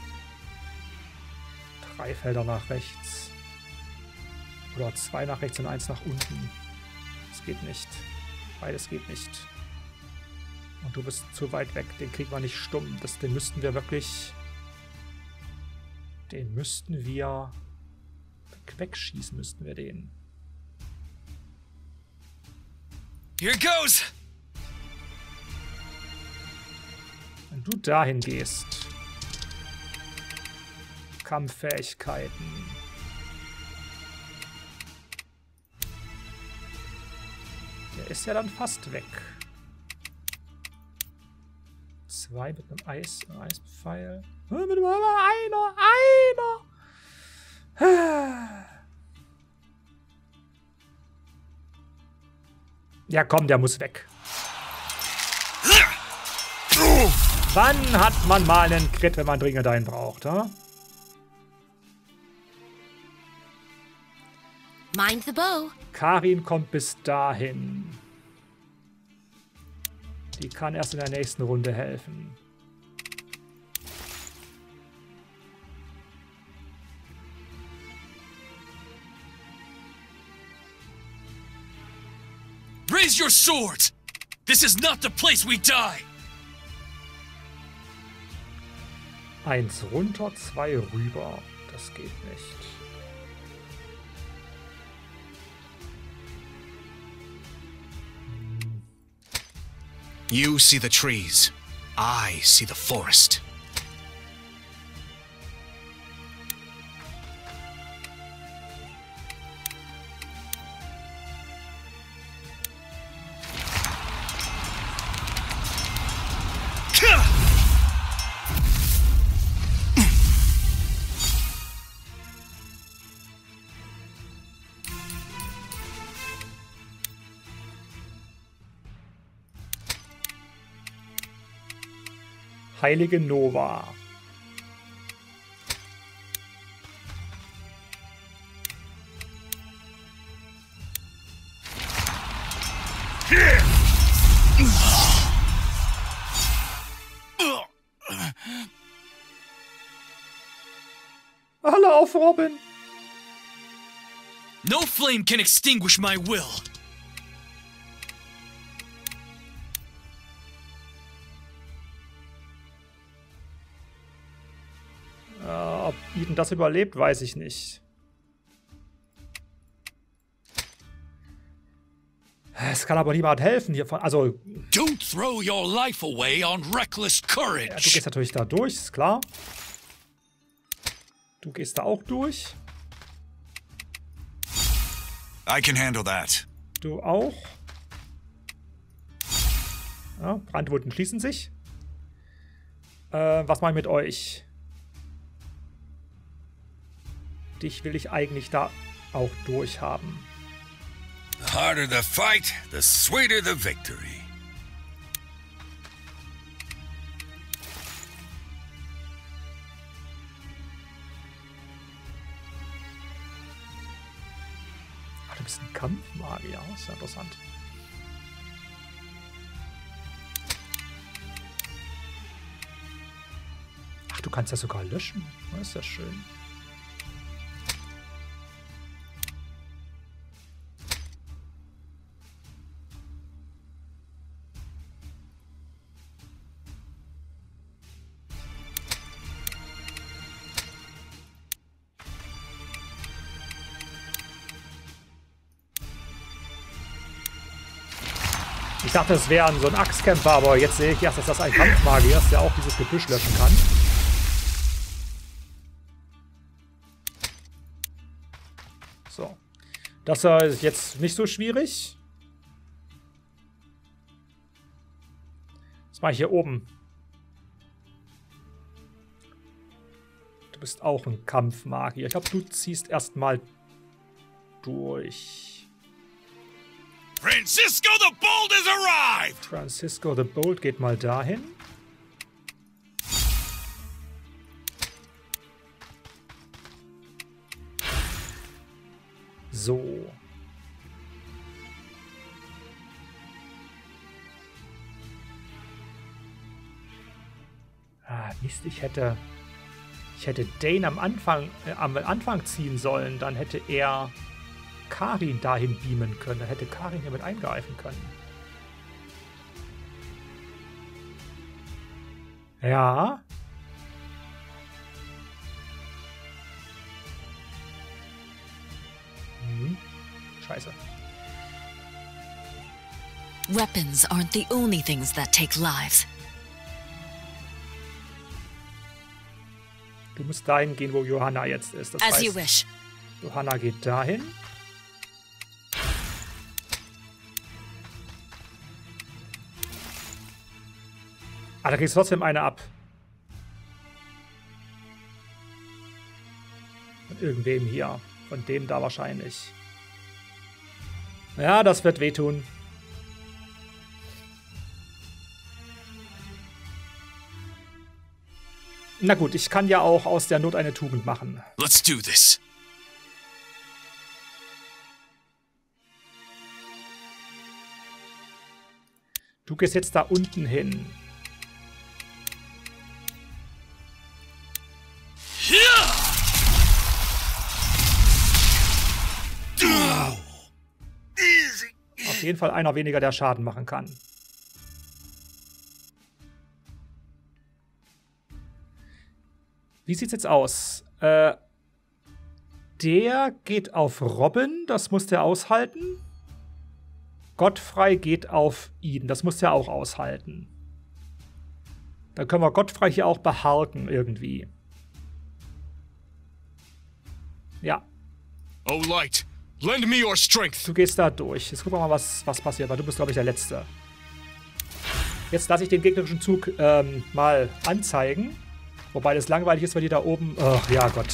drei Felder nach rechts. Oder zwei nach rechts und eins nach unten. Das geht nicht. Beides geht nicht. Und du bist zu weit weg. Den kriegen wir nicht stumm. Das, den müssten wir wirklich... Den müssten wir... Wegschießen müssten wir den. Here goes. Wenn du dahin gehst. Kampffähigkeiten. Der ist ja dann fast weg. Zwei mit einem Eis, Eispfeil. Mit einem einer, einer. Ja, komm, der muss weg. Wann hat man mal einen Crit, wenn man dringend einen braucht, ha? Mind the bow. Karin kommt bis dahin. Die kann erst in der nächsten Runde helfen. Raise your swords! This is not the place we die! Eins runter, zwei rüber. Das geht nicht. You see the trees. I see the forest. Heilige Nova. Alle auf Robin. No flame can extinguish my will. Ob Eden das überlebt, weiß ich nicht. Es kann aber niemand helfen hiervon. Also. Don't throw your life away on reckless courage. Ja, du gehst natürlich da durch, ist klar. Du gehst da auch durch. I can handle that. Du auch. Ja, Brandwunden schließen sich. Äh, was mache ich mit euch? Dich will ich eigentlich da auch durchhaben. The harder the fight, the sweeter the victory. Ach, du bist ein Kampfmagier. Ist ja interessant. kannst das sogar löschen. Das ist ja schön. Ich dachte, es wäre so ein Axtkämpfer, aber jetzt sehe ich erst, dass das ein Kampfmagier ist, der auch dieses Gebüsch löschen kann. So. Das ist jetzt nicht so schwierig. Was mache ich hier oben? Du bist auch ein Kampfmagier. Ich glaube, du ziehst erstmal durch. Francisco the Bold has arrived! Francisco the Bold geht mal dahin. So. Ah, Mist, ich hätte... Ich hätte Dane am Anfang, äh, am Anfang ziehen sollen. Dann hätte er... Karin dahin beamen können. Dann hätte Karin hier mit eingreifen können. Ja. Hm. Scheiße. Weapons aren't the only things that take lives. Du musst dahin gehen, wo Johanna jetzt ist. Das As heißt, you wish. Johanna geht dahin. Ah, da kriegst du trotzdem eine ab. Von irgendwem hier. Von dem da wahrscheinlich. Ja, das wird wehtun. Na gut, ich kann ja auch aus der Not eine Tugend machen. Let's do this. Du gehst jetzt da unten hin. Auf jeden Fall einer weniger, der Schaden machen kann. Wie sieht's jetzt aus? Äh, der geht auf Robin, das muss der aushalten. Godfrey geht auf ihn, das muss der auch aushalten. Dann können wir Godfrey hier auch beharken irgendwie. Ja. Oh Light, lend me your strength. Du gehst da durch. Jetzt gucken wir mal, was, was passiert, weil du bist, glaube ich, der Letzte. Jetzt lasse ich den gegnerischen Zug ähm, mal anzeigen. Wobei das langweilig ist, weil die da oben... Ach, ja Gott.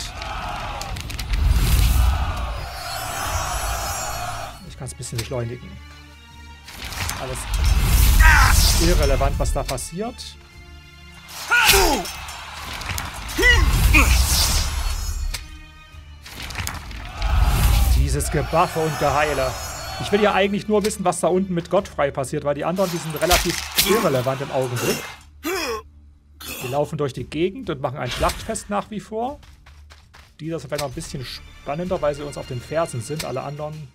Ich kann es ein bisschen beschleunigen. Alles irrelevant, was da passiert. Dieses Gebuffe und Geheile. Ich will ja eigentlich nur wissen, was da unten mit Godfrey passiert, weil die anderen, die sind relativ irrelevant im Augenblick. Die laufen durch die Gegend und machen ein Schlachtfest nach wie vor. Dieser ist vielleicht noch ein bisschen spannender, weil sie uns auf den Fersen sind. Alle anderen...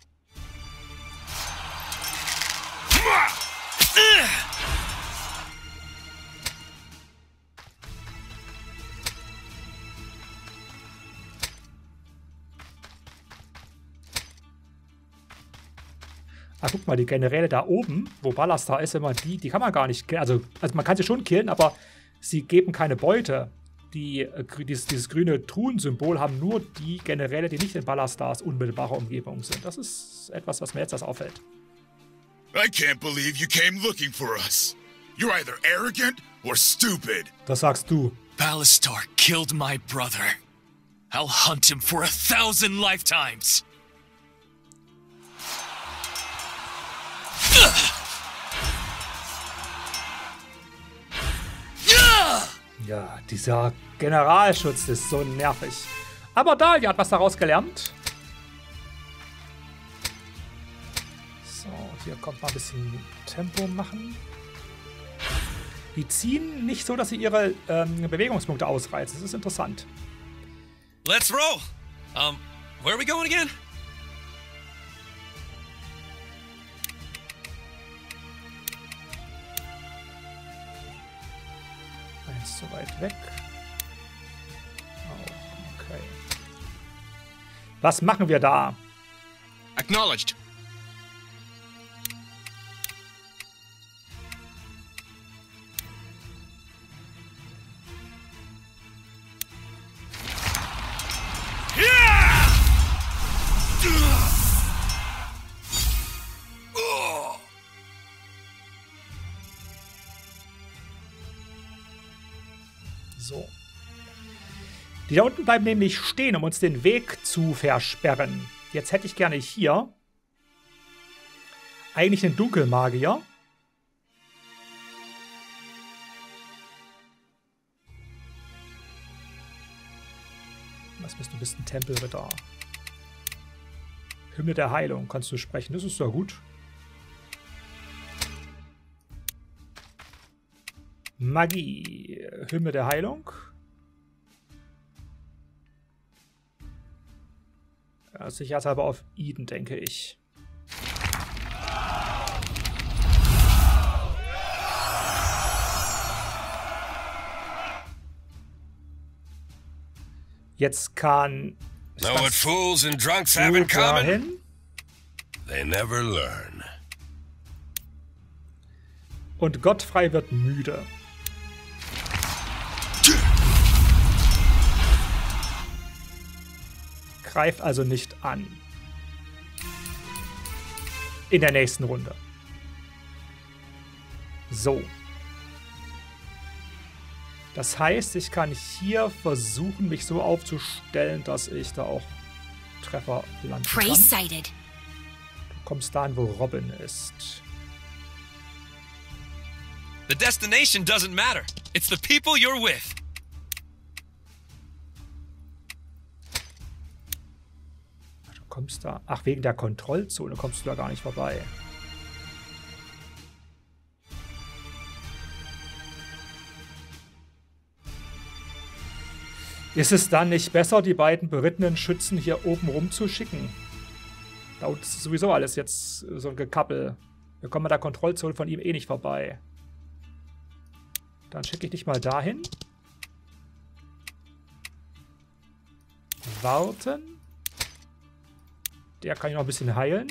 Ah, guck mal, die Generäle da oben, wo Ballastar ist, immer die, die kann man gar nicht killen. Also, also man kann sie schon killen, aber sie geben keine Beute. Die, äh, dieses, dieses grüne Truhensymbol haben nur die Generäle, die nicht in Ballastars unmittelbarer Umgebung sind. Das ist etwas, was mir jetzt das auffällt. I can't believe you came looking for us. You're either arrogant or stupid. Das sagst du. Ballastar killed my brother. I'll hunt him for a thousand lifetimes. Ja, dieser Generalschutz ist so nervig. Aber Dahlia hat was daraus gelernt. So, hier kommt mal ein bisschen Tempo machen. Die ziehen nicht so, dass sie ihre ähm, Bewegungspunkte ausreizen. Das ist interessant. Let's roll. Um, where are we going again? Eins zu weit weg. Oh, okay. Was machen wir da? Acknowledged. So. Die da unten bleiben nämlich stehen, um uns den Weg zu versperren. Jetzt hätte ich gerne hier eigentlich einen Dunkelmagier. Was bist du? Bist ein Tempelritter. Hymne der Heilung kannst du sprechen. Das ist ja gut. Magie. Hymne der Heilung. Ja, sicherheitshalber auf Eden, denke ich. Jetzt kann... Know what fools and drunks have in common? They never learn. Und Gottfrei wird müde. Greift also nicht an. In der nächsten Runde. So. Das heißt, ich kann hier versuchen, mich so aufzustellen, dass ich da auch Treffer landen kann. Du kommst dahin, wo Robin ist. The destination doesn't matter. It's the people you're with. Du kommst da... Ach, wegen der Kontrollzone kommst du da gar nicht vorbei. Ist es dann nicht besser, die beiden berittenen Schützen hier oben rumzuschicken? Da ist sowieso alles jetzt so ein Gekappel. Wir kommen mit der Kontrollzone von ihm eh nicht vorbei. Dann schicke ich dich mal dahin. Warten. Der kann ich noch ein bisschen heilen.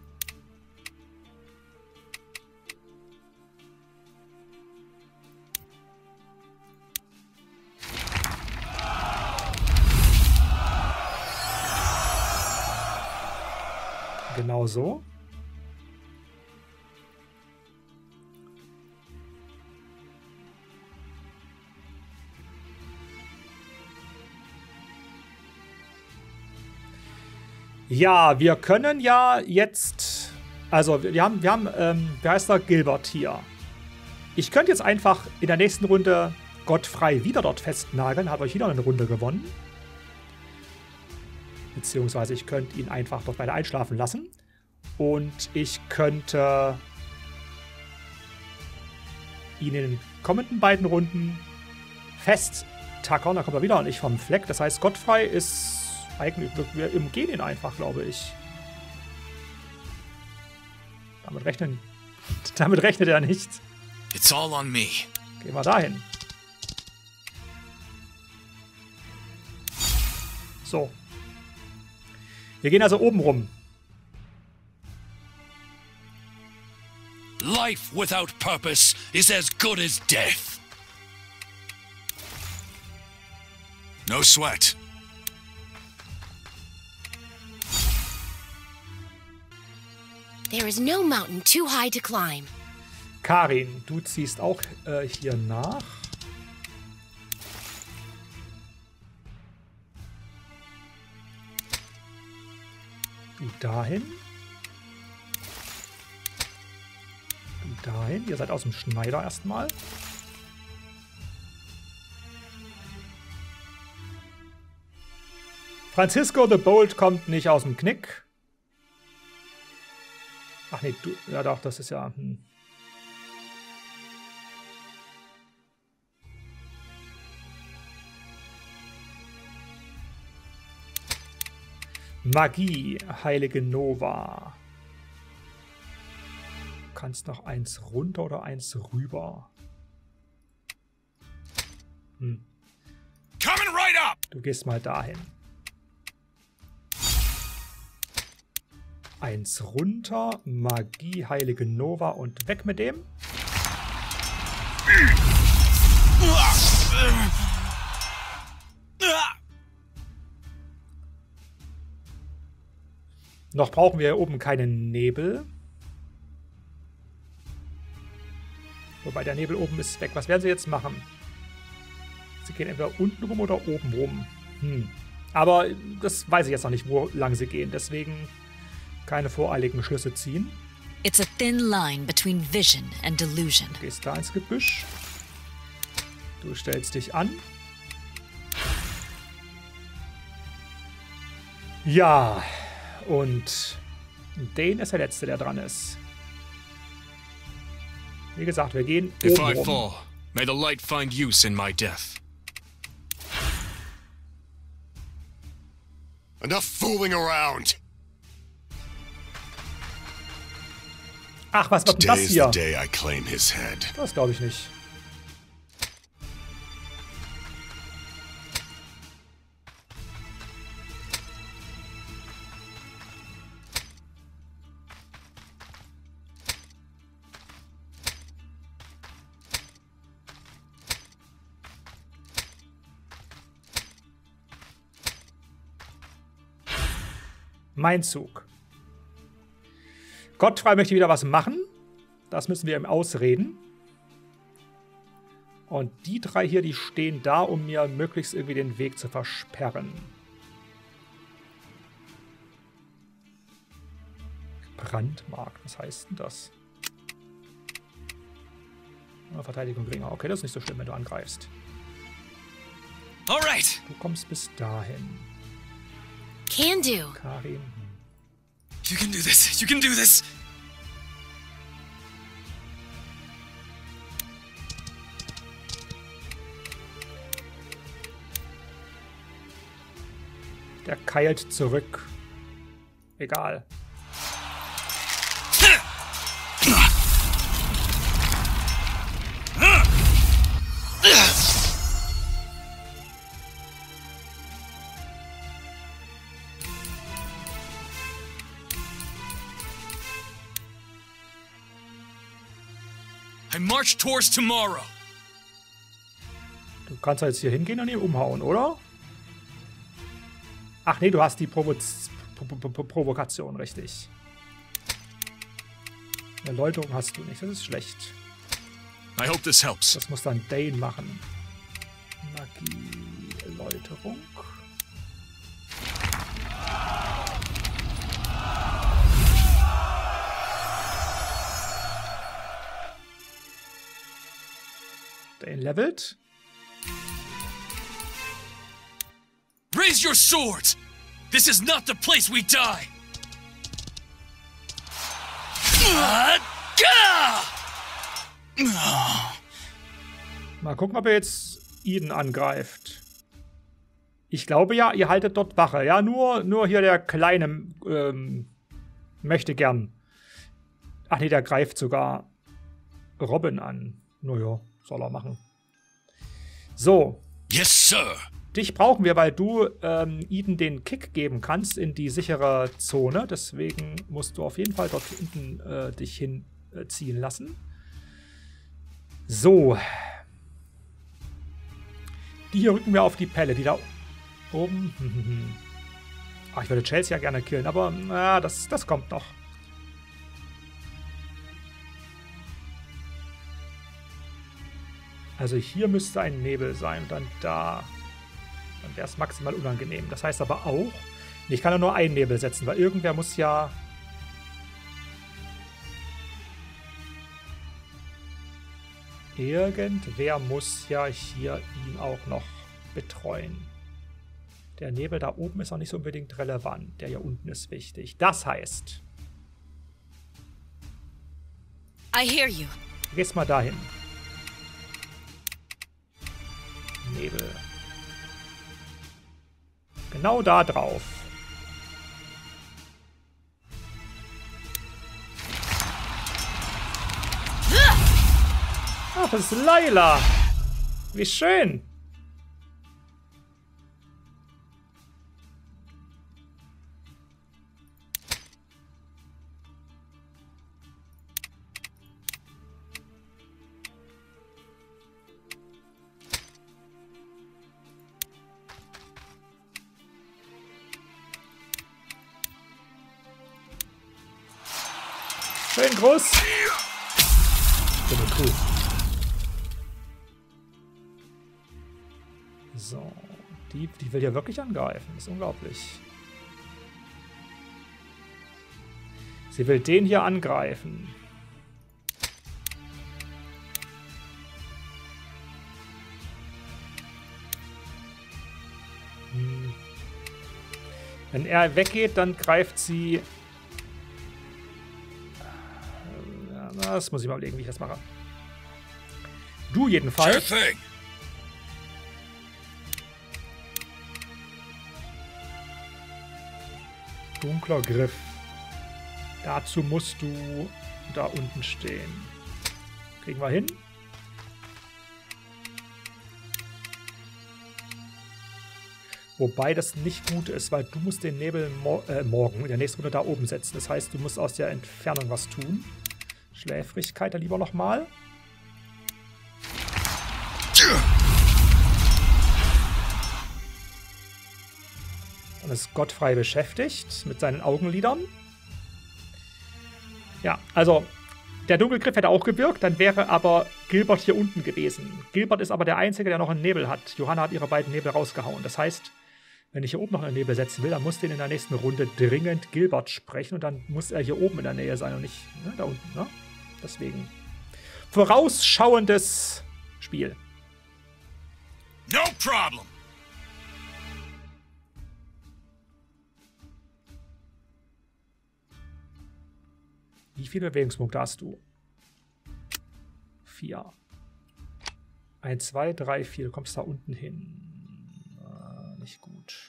Genau so. Ja, wir können ja jetzt, also wir haben, wir haben, ähm, wie heißt der, Gilbert hier. Ich könnte jetzt einfach in der nächsten Runde Gottfrei wieder dort festnageln, hat euch wieder eine Runde gewonnen. Beziehungsweise ich könnte ihn einfach dort weiter einschlafen lassen. Und ich könnte ihn in den kommenden beiden Runden festtackern. Da kommt er wieder nicht vom Fleck. Das heißt, Gottfrei ist eigentlich, wir umgehen ihn einfach, glaube ich. Damit rechnen, damit rechnet er nicht. It's all on me. Gehen wir dahin. So. Wir gehen also oben rum. Life without purpose is as good as death. No sweat. There is no mountain too high to climb. Karin, du ziehst auch äh, hier nach. Du dahin. Du dahin. Ihr seid aus dem Schneider erstmal. Francisco the Bold kommt nicht aus dem Knick. Ach nee, du. Ja doch, das ist ja. Hm. Magie, heilige Nova. Du kannst noch eins runter oder eins rüber. Hm. Coming right up! Du gehst mal dahin. Eins runter, Magie, heilige Nova und weg mit dem. Noch brauchen wir hier oben keinen Nebel. Wobei der Nebel oben ist weg. Was werden sie jetzt machen? Sie gehen entweder unten rum oder oben rum. Hm. Aber das weiß ich jetzt noch nicht, wo lang sie gehen. Deswegen keine voreiligen Schlüsse ziehen. It's a thin line between vision and delusion. Du gehst da ins Gebüsch. Du stellst dich an. Ja, und Dane ist der Letzte, der dran ist. Wie gesagt, wir gehen If oben I rum. fall, may the light find use in my death. Enough fooling around. Ach, was wird denn das Today's hier? the day I claim his head. Das glaube ich nicht. Mein Zug. Gottfrei möchte wieder was machen. Das müssen wir ihm ausreden. Und die drei hier, die stehen da, um mir möglichst irgendwie den Weg zu versperren. Brandmarkt, was heißt denn das? Verteidigung geringer. Okay, das ist nicht so schlimm, wenn du angreifst. Alright. Du kommst bis dahin. Can do. Karin. You can do this. You can do this. Der keilt zurück. Egal. I march towards tomorrow. Du kannst jetzt hier hingehen und ihn umhauen, oder? Ach nee, du hast die Provo Pro Pro Provokation, richtig. Erläuterung hast du nicht, das ist schlecht. I hope this helps. Das muss dann Dane machen. Magie, Erläuterung. Dane levelt. Raise your swords! This is not the place we die! Mal gucken, ob er jetzt Eden angreift. Ich glaube ja, ihr haltet dort Wache. Ja, nur, nur hier der Kleine ähm, möchte gern. Ach nee, der greift sogar Robin an. Naja, soll er machen. So. Yes, Sir. Dich brauchen wir, weil du ähm, Eden den Kick geben kannst in die sichere Zone. Deswegen musst du auf jeden Fall dort hinten äh, dich hinziehen äh, lassen. So. Die hier rücken wir auf die Pelle. Die da oben. Ach, ich würde Chelsea ja gerne killen, aber na, das, das kommt noch. Also hier müsste ein Nebel sein und dann da. Dann wäre es maximal unangenehm. Das heißt aber auch, ich kann ja nur einen Nebel setzen, weil irgendwer muss ja... Irgendwer muss ja hier ihn auch noch betreuen. Der Nebel da oben ist auch nicht so unbedingt relevant. Der hier unten ist wichtig. Das heißt... I hear you. Du gehst mal dahin. Nebel. Genau da drauf. das ist Layla. Wie schön. Schön groß. Schöne Kuh. So, die, die will ja wirklich angreifen. Das ist unglaublich. Sie will den hier angreifen. Hm. Wenn er weggeht, dann greift sie... Das muss ich mal überlegen, wie ich das mache. Du jedenfalls. Dunkler Griff. Dazu musst du da unten stehen. Kriegen wir hin. Wobei das nicht gut ist, weil du musst den Nebel mor äh, morgen in der nächsten Runde da oben setzen. Das heißt, du musst aus der Entfernung was tun. Schläfrigkeit, dann lieber nochmal. Dann ist Gott frei beschäftigt mit seinen Augenlidern. Ja, also der Dunkelgriff hätte auch gewirkt, dann wäre aber Gilbert hier unten gewesen. Gilbert ist aber der Einzige, der noch einen Nebel hat. Johanna hat ihre beiden Nebel rausgehauen. Das heißt, wenn ich hier oben noch einen Nebel setzen will, dann muss den in der nächsten Runde dringend Gilbert sprechen und dann muss er hier oben in der Nähe sein und nicht ne, da unten, ne? Deswegen vorausschauendes Spiel. No problem. Wie viele Bewegungspunkte hast du? Vier. Eins, zwei, drei, vier. Du kommst da unten hin. Äh, nicht gut.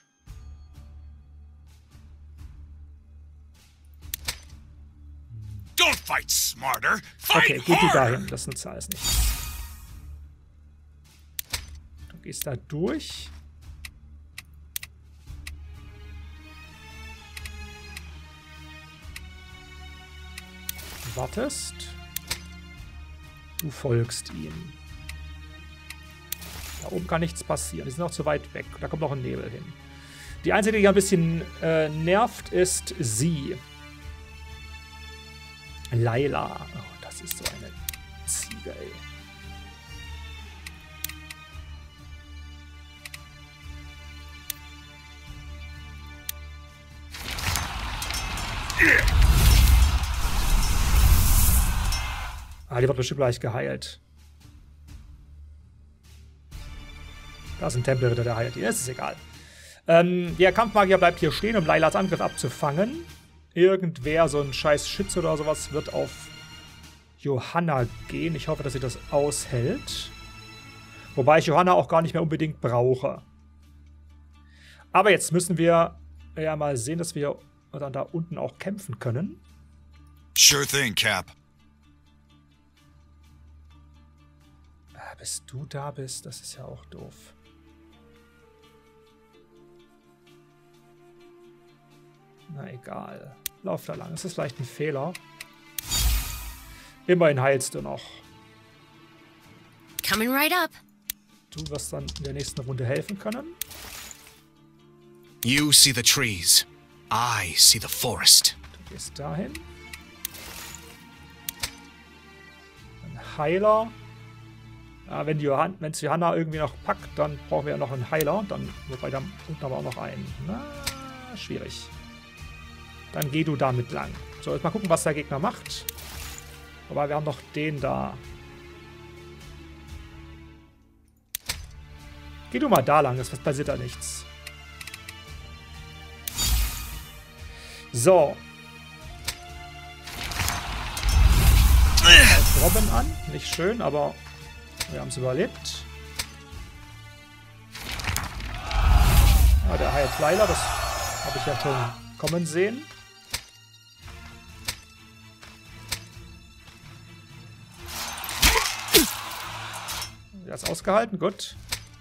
Don't fight smarter. Fight okay, geh du harder. dahin. Das nutzt alles nichts. Du gehst da durch. Du wartest. Du folgst ihm. Da oben kann nichts passieren. Die sind noch zu weit weg. Da kommt noch ein Nebel hin. Die einzige, die ein bisschen äh, nervt, ist sie. Layla. Oh, das ist so eine Ziege, ey. Ah, die wird bestimmt gleich geheilt. Da ist ein Tempelritter, der heilt die. Das ist egal. Ähm, der Kampfmagier bleibt hier stehen, um Laylas Angriff abzufangen. Irgendwer, so ein scheiß Schütze oder sowas, wird auf Johanna gehen. Ich hoffe, dass sie das aushält. Wobei ich Johanna auch gar nicht mehr unbedingt brauche. Aber jetzt müssen wir ja mal sehen, dass wir dann da unten auch kämpfen können. Sure thing, Cap. Ah, bis du da bist, das ist ja auch doof. Na egal. Lauf da lang. Das ist vielleicht ein Fehler. Immerhin heilst du noch. Coming right up. Du wirst dann in der nächsten Runde helfen können. You see the trees. I see the forest. Du gehst dahin. Ein Heiler. Ja, wenn Johann, wenn's Johanna irgendwie noch packt, dann brauchen wir ja noch einen Heiler. Dann, wobei da unten aber auch noch einen. Na, schwierig. Dann geh du damit lang. So, jetzt mal gucken, was der Gegner macht. Aber wir haben noch den da. Geh du mal da lang, es passiert da nichts. So. Als Robin an. Nicht schön, aber wir haben es überlebt. Ah, der heilt Layla, das habe ich ja schon kommen sehen. Das ausgehalten, gut.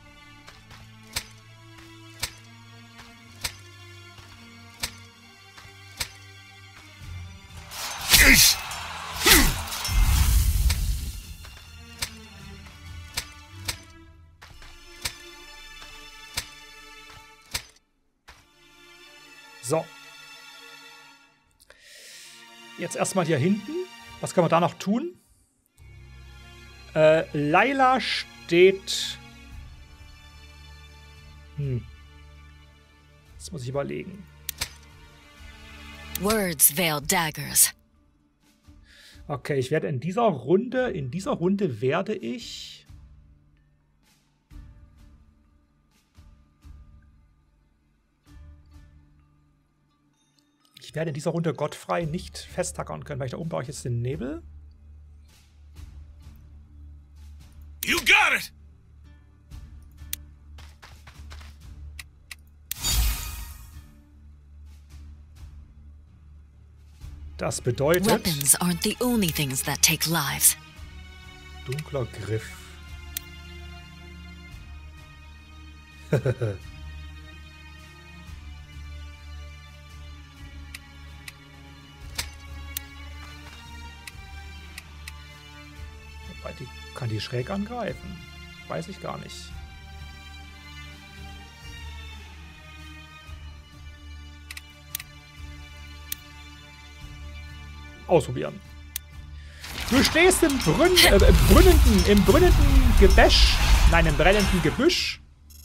So. Jetzt erstmal hier hinten. Was können wir da noch tun? Äh, Layla steht... Hm. Das muss ich überlegen. Words veil daggers. Okay, ich werde in dieser Runde, in dieser Runde werde ich... Ich werde in dieser Runde Godfrey nicht festtackern können, weil ich da oben baue ich jetzt den Nebel. You got it! Das bedeutet... Weapons aren't the only things that take lives. Dunkler Griff. Wobei, die kann die schräg angreifen. Weiß ich gar nicht. Ausprobieren. Du stehst im, Brünn, äh, im brünnenden, im brünnenden Gebäsch, nein, im brennenden Gebüsch.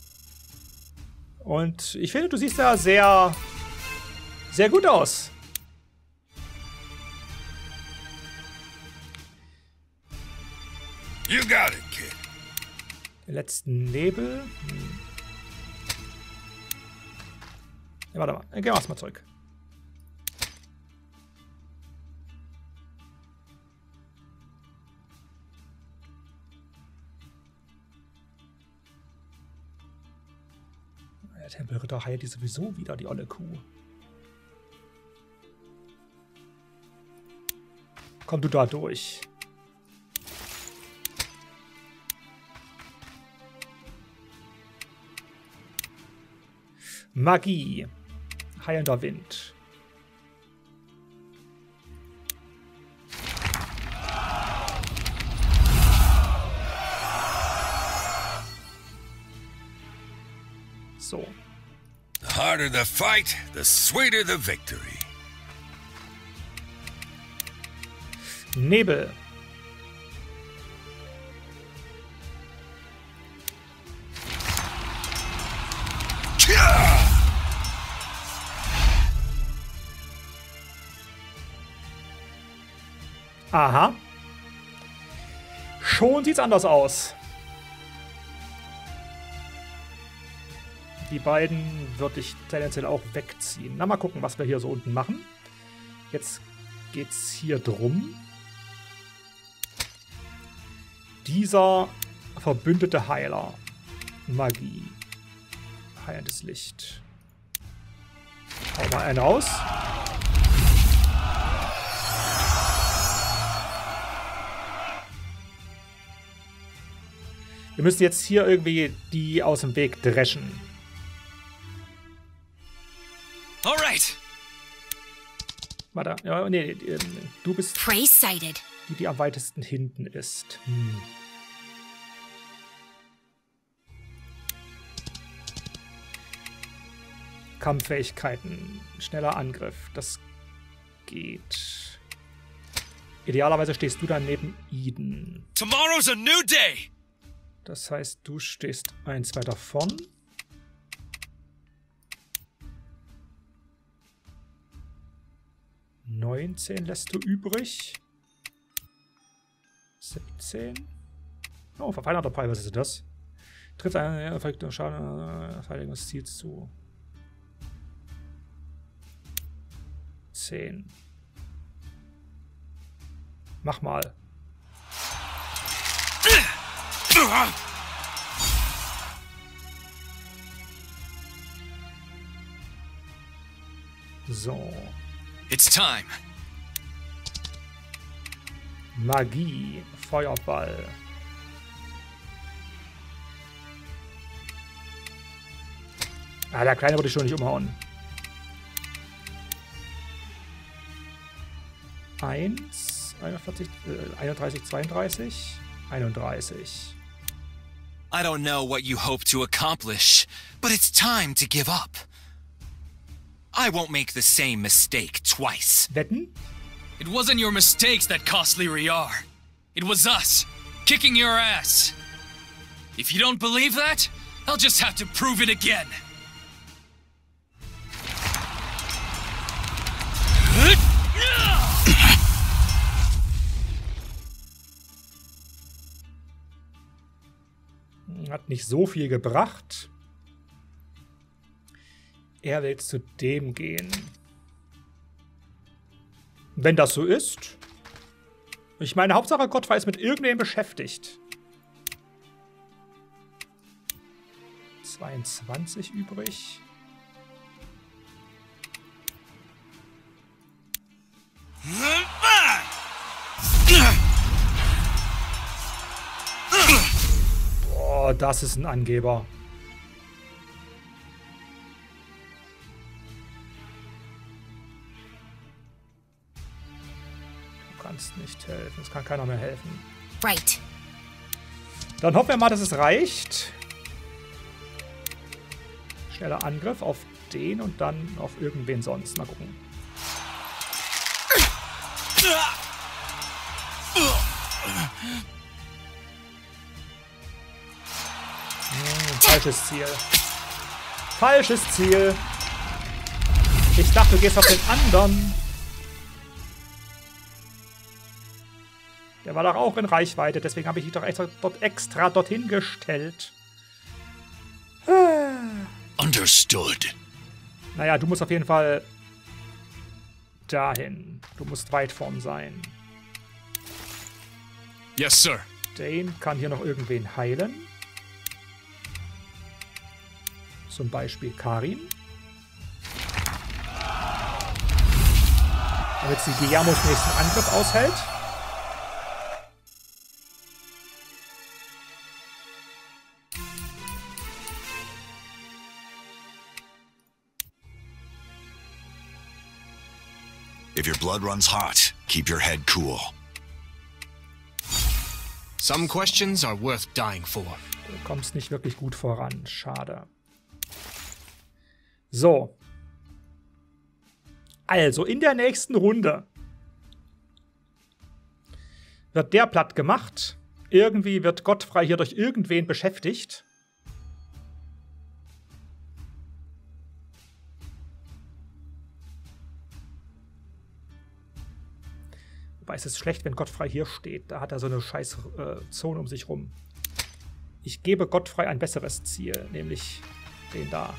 Und ich finde, du siehst da sehr, sehr gut aus. You got it, kid. Den letzten Nebel. Hm. Ja, warte mal, gehen wir erstmal zurück. Der Tempelritter heilt die sowieso wieder, die olle Kuh. Komm du da durch. Magie. Heilender Wind. So. The harder the fight, the sweeter the victory. Nebel. Aha. Schon sieht's anders aus. Die beiden würde ich tendenziell auch wegziehen. Na, mal gucken, was wir hier so unten machen. Jetzt geht's hier drum. Dieser verbündete Heiler. Magie. Heilendes Licht. Hau mal einen raus. Wir müssen jetzt hier irgendwie die aus dem Weg dreschen. Alright. Warte, ja, nee, du bist Prey-sighted. die, die am weitesten hinten ist. Hm. Kampffähigkeiten, schneller Angriff, das geht. Idealerweise stehst du dann neben Eden. Tomorrow's a new day. Das heißt, du stehst eins weiter vorn. neunzehn lässt du übrig. siebzehn. Oh, verfeinerter Pfeil, was ist das? Trifft einen erfolgten Schaden Verteidigung des Ziels zu. zehn. Mach mal. So. It's time. Magie. Feuerball. Ah, der Kleine würde ich schon nicht umhauen. eins, einundvierzig, äh, einunddreißig, zweiunddreißig, einunddreißig. I don't know what you hope to accomplish, but it's time to give up. I won't make the same mistake twice. Wetten? It wasn't your mistakes that cost Lyriar. It was us, kicking your ass. If you don't believe that, I'll just have to prove it again. Hat nicht so viel gebracht. Er will jetzt zu dem gehen. Wenn das so ist. Ich meine, Hauptsache Godfrey ist mit irgendwem beschäftigt. zweiundzwanzig übrig. Boah, das ist ein Angeber. Du kannst nicht helfen. Es kann keiner mehr helfen. Right. Dann hoffen wir mal, dass es reicht. Schneller Angriff auf den und dann auf irgendwen sonst. Mal gucken. Hm, falsches Ziel. Falsches Ziel. Ich dachte, du gehst auf den anderen. Der war doch auch in Reichweite, deswegen habe ich dich doch extra, dort, extra dorthin gestellt. Understood. Naja, du musst auf jeden Fall dahin. Du musst weit vorn sein. Yes, sir. Dane kann hier noch irgendwen heilen. Zum Beispiel Karin. Damit sie Guillermos nächsten Angriff aushält. If your blood runs hot, keep your head cool. Some questions are worth dying for. Du kommst nicht wirklich gut voran. Schade. So. Also, in der nächsten Runde wird der platt gemacht. Irgendwie wird Godfrey hier durch irgendwen beschäftigt. Wobei es ist schlecht, wenn Godfrey hier steht. Da hat er so eine scheiß äh, Zone um sich rum. Ich gebe Godfrey ein besseres Ziel, nämlich den da.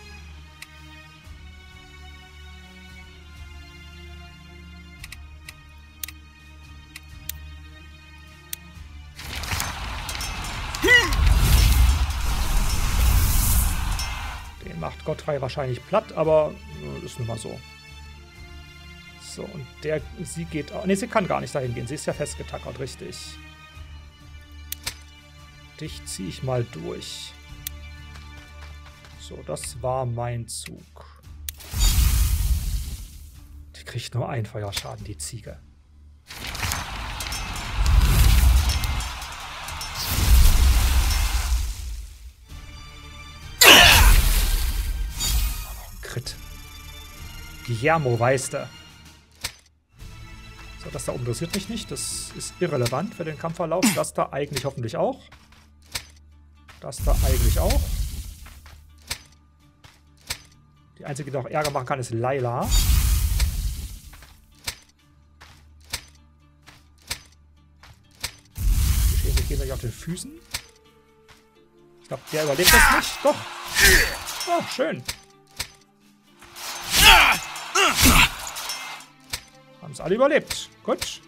Den macht Godfrey wahrscheinlich platt, aber äh, ist nun mal so. So, und der, sie geht auch. Ne, sie kann gar nicht dahin gehen. Sie ist ja festgetackert, richtig. Dich ziehe ich mal durch. So, das war mein Zug. Die kriegt nur einen Feuerschaden, die Ziege. Crit. Guillermo, weißt du. So, das da oben interessiert mich nicht. Das ist irrelevant für den Kampfverlauf. Das da eigentlich hoffentlich auch. Das da eigentlich auch. Die einzige, die noch Ärger machen kann, ist Layla. Die stehen sich gegenseitig auf den Füßen. Ich glaube, der überlebt das nicht. Doch. Oh, schön. Haben es alle überlebt. Gut.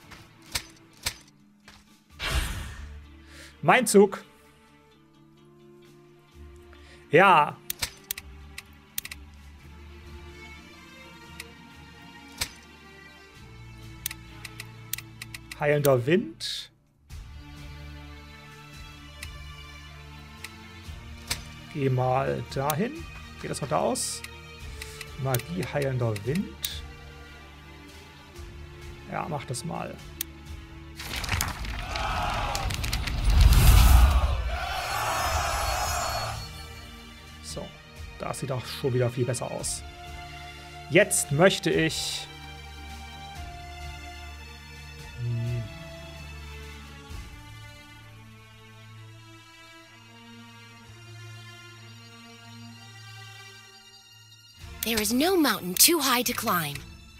Mein Zug. Ja. Heilender Wind. Geh mal dahin. Geht das noch da aus? Magie heilender Wind. Ja, mach das mal. So, das sieht auch schon wieder viel besser aus. Jetzt möchte ich... Hm. There is no mountain too high to climb.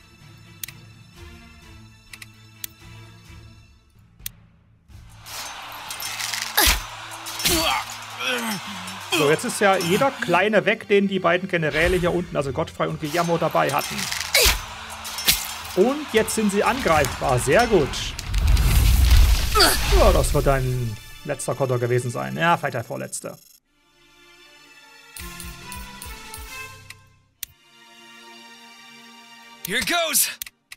So, jetzt ist ja jeder Kleine weg, den die beiden Generäle hier unten, also Godfrey und Guillermo, dabei hatten. Und jetzt sind sie angreifbar. Sehr gut. Ja, das wird ein letzter Konter gewesen sein. Ja, vielleicht der vorletzte. Here goes.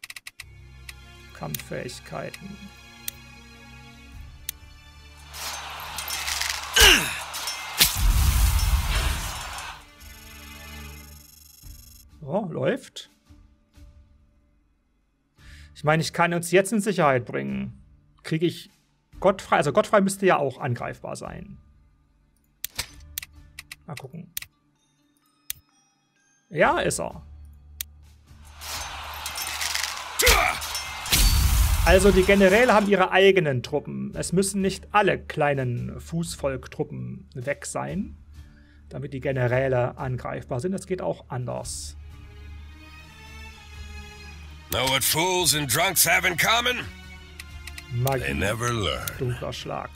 Kampffähigkeiten. So, läuft. Ich meine, ich kann uns jetzt in Sicherheit bringen. Kriege ich Godfrey? Also Godfrey müsste ja auch angreifbar sein. Mal gucken. Ja, ist er. Also die Generäle haben ihre eigenen Truppen. Es müssen nicht alle kleinen Fußvolktruppen weg sein, damit die Generäle angreifbar sind. Das geht auch anders. Know what fools and drunks have in common? Magie. They never learn. Dunkler Schlag.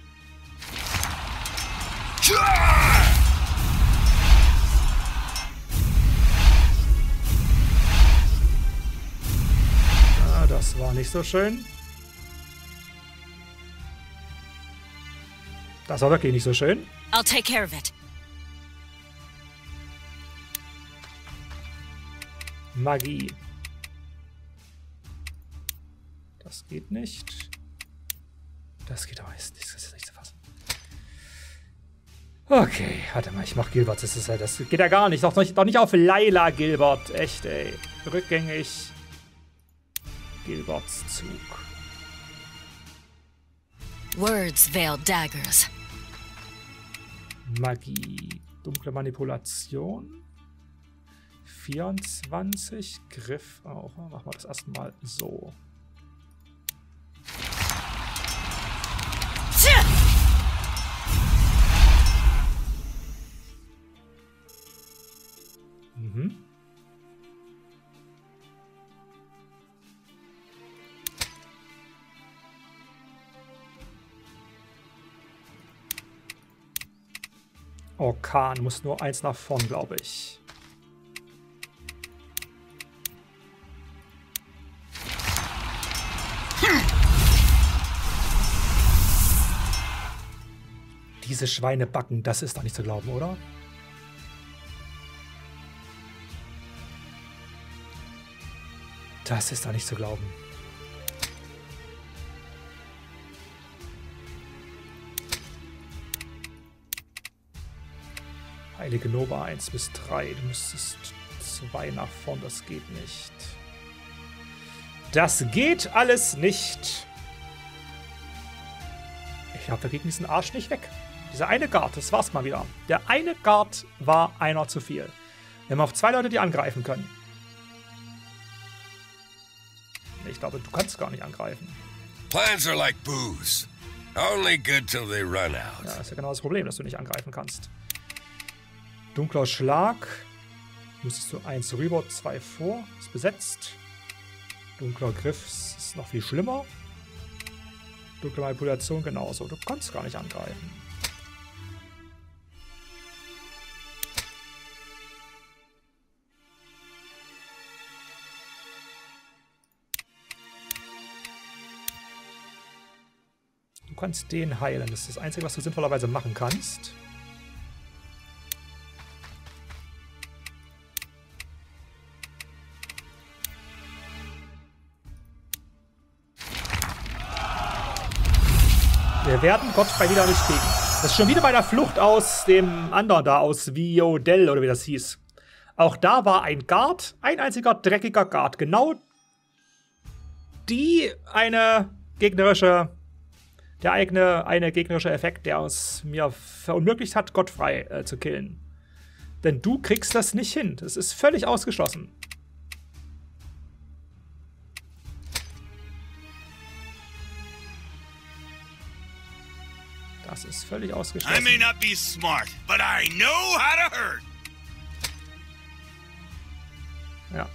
Ah, das war nicht so schön. Das war wirklich nicht so schön. I'll take care of it. Magie. Das geht nicht. Das geht auch nicht. Das ist nicht zu fassen. Okay, warte mal, ich mach Gilbert. Das, ist, das geht ja gar nicht. Doch nicht, doch nicht auf Layla Gilbert. Echt, ey. Rückgängig. Gilberts Zug. Words veil daggers. Magie. Dunkle Manipulation. vierundzwanzig. Griff auch. Machen wir das erstmal so. Mhm. Orkan muss nur eins nach vorn, glaube ich. Diese Schweinebacken, das ist doch nicht zu glauben, oder? Das ist doch nicht zu glauben. Heilige Nova eins bis drei. Du müsstest zwei nach vorn, das geht nicht. Das geht alles nicht. Ich glaube, wir kriegen diesen Arsch nicht weg. Dieser eine Guard, das war's mal wieder. Der eine Guard war einer zu viel. Wir haben auch zwei Leute, die angreifen können. Ich glaube, du kannst gar nicht angreifen. Plans are like booze. Only good till they run out. Ja, das ist ja genau das Problem, dass du nicht angreifen kannst. Dunkler Schlag. Müsstest du eins rüber, zwei vor. Ist besetzt. Dunkler Griff ist noch viel schlimmer. Dunkle Manipulation genauso. Du kannst gar nicht angreifen. Du kannst den heilen. Das ist das Einzige, was du sinnvollerweise machen kannst. Wir werden Godfrey wieder nicht kriegen. Das ist schon wieder bei der Flucht aus dem anderen da, aus Viodel oder wie das hieß. Auch da war ein Guard, ein einziger dreckiger Guard. Genau die eine gegnerische, der eigene, eine gegnerische Effekt, der es mir verunmöglicht hat, Godfrey äh, zu killen. Denn du kriegst das nicht hin. Das ist völlig ausgeschlossen. Das ist völlig ausgeschlossen. I may not be smart, but I know how to hurt. Ja.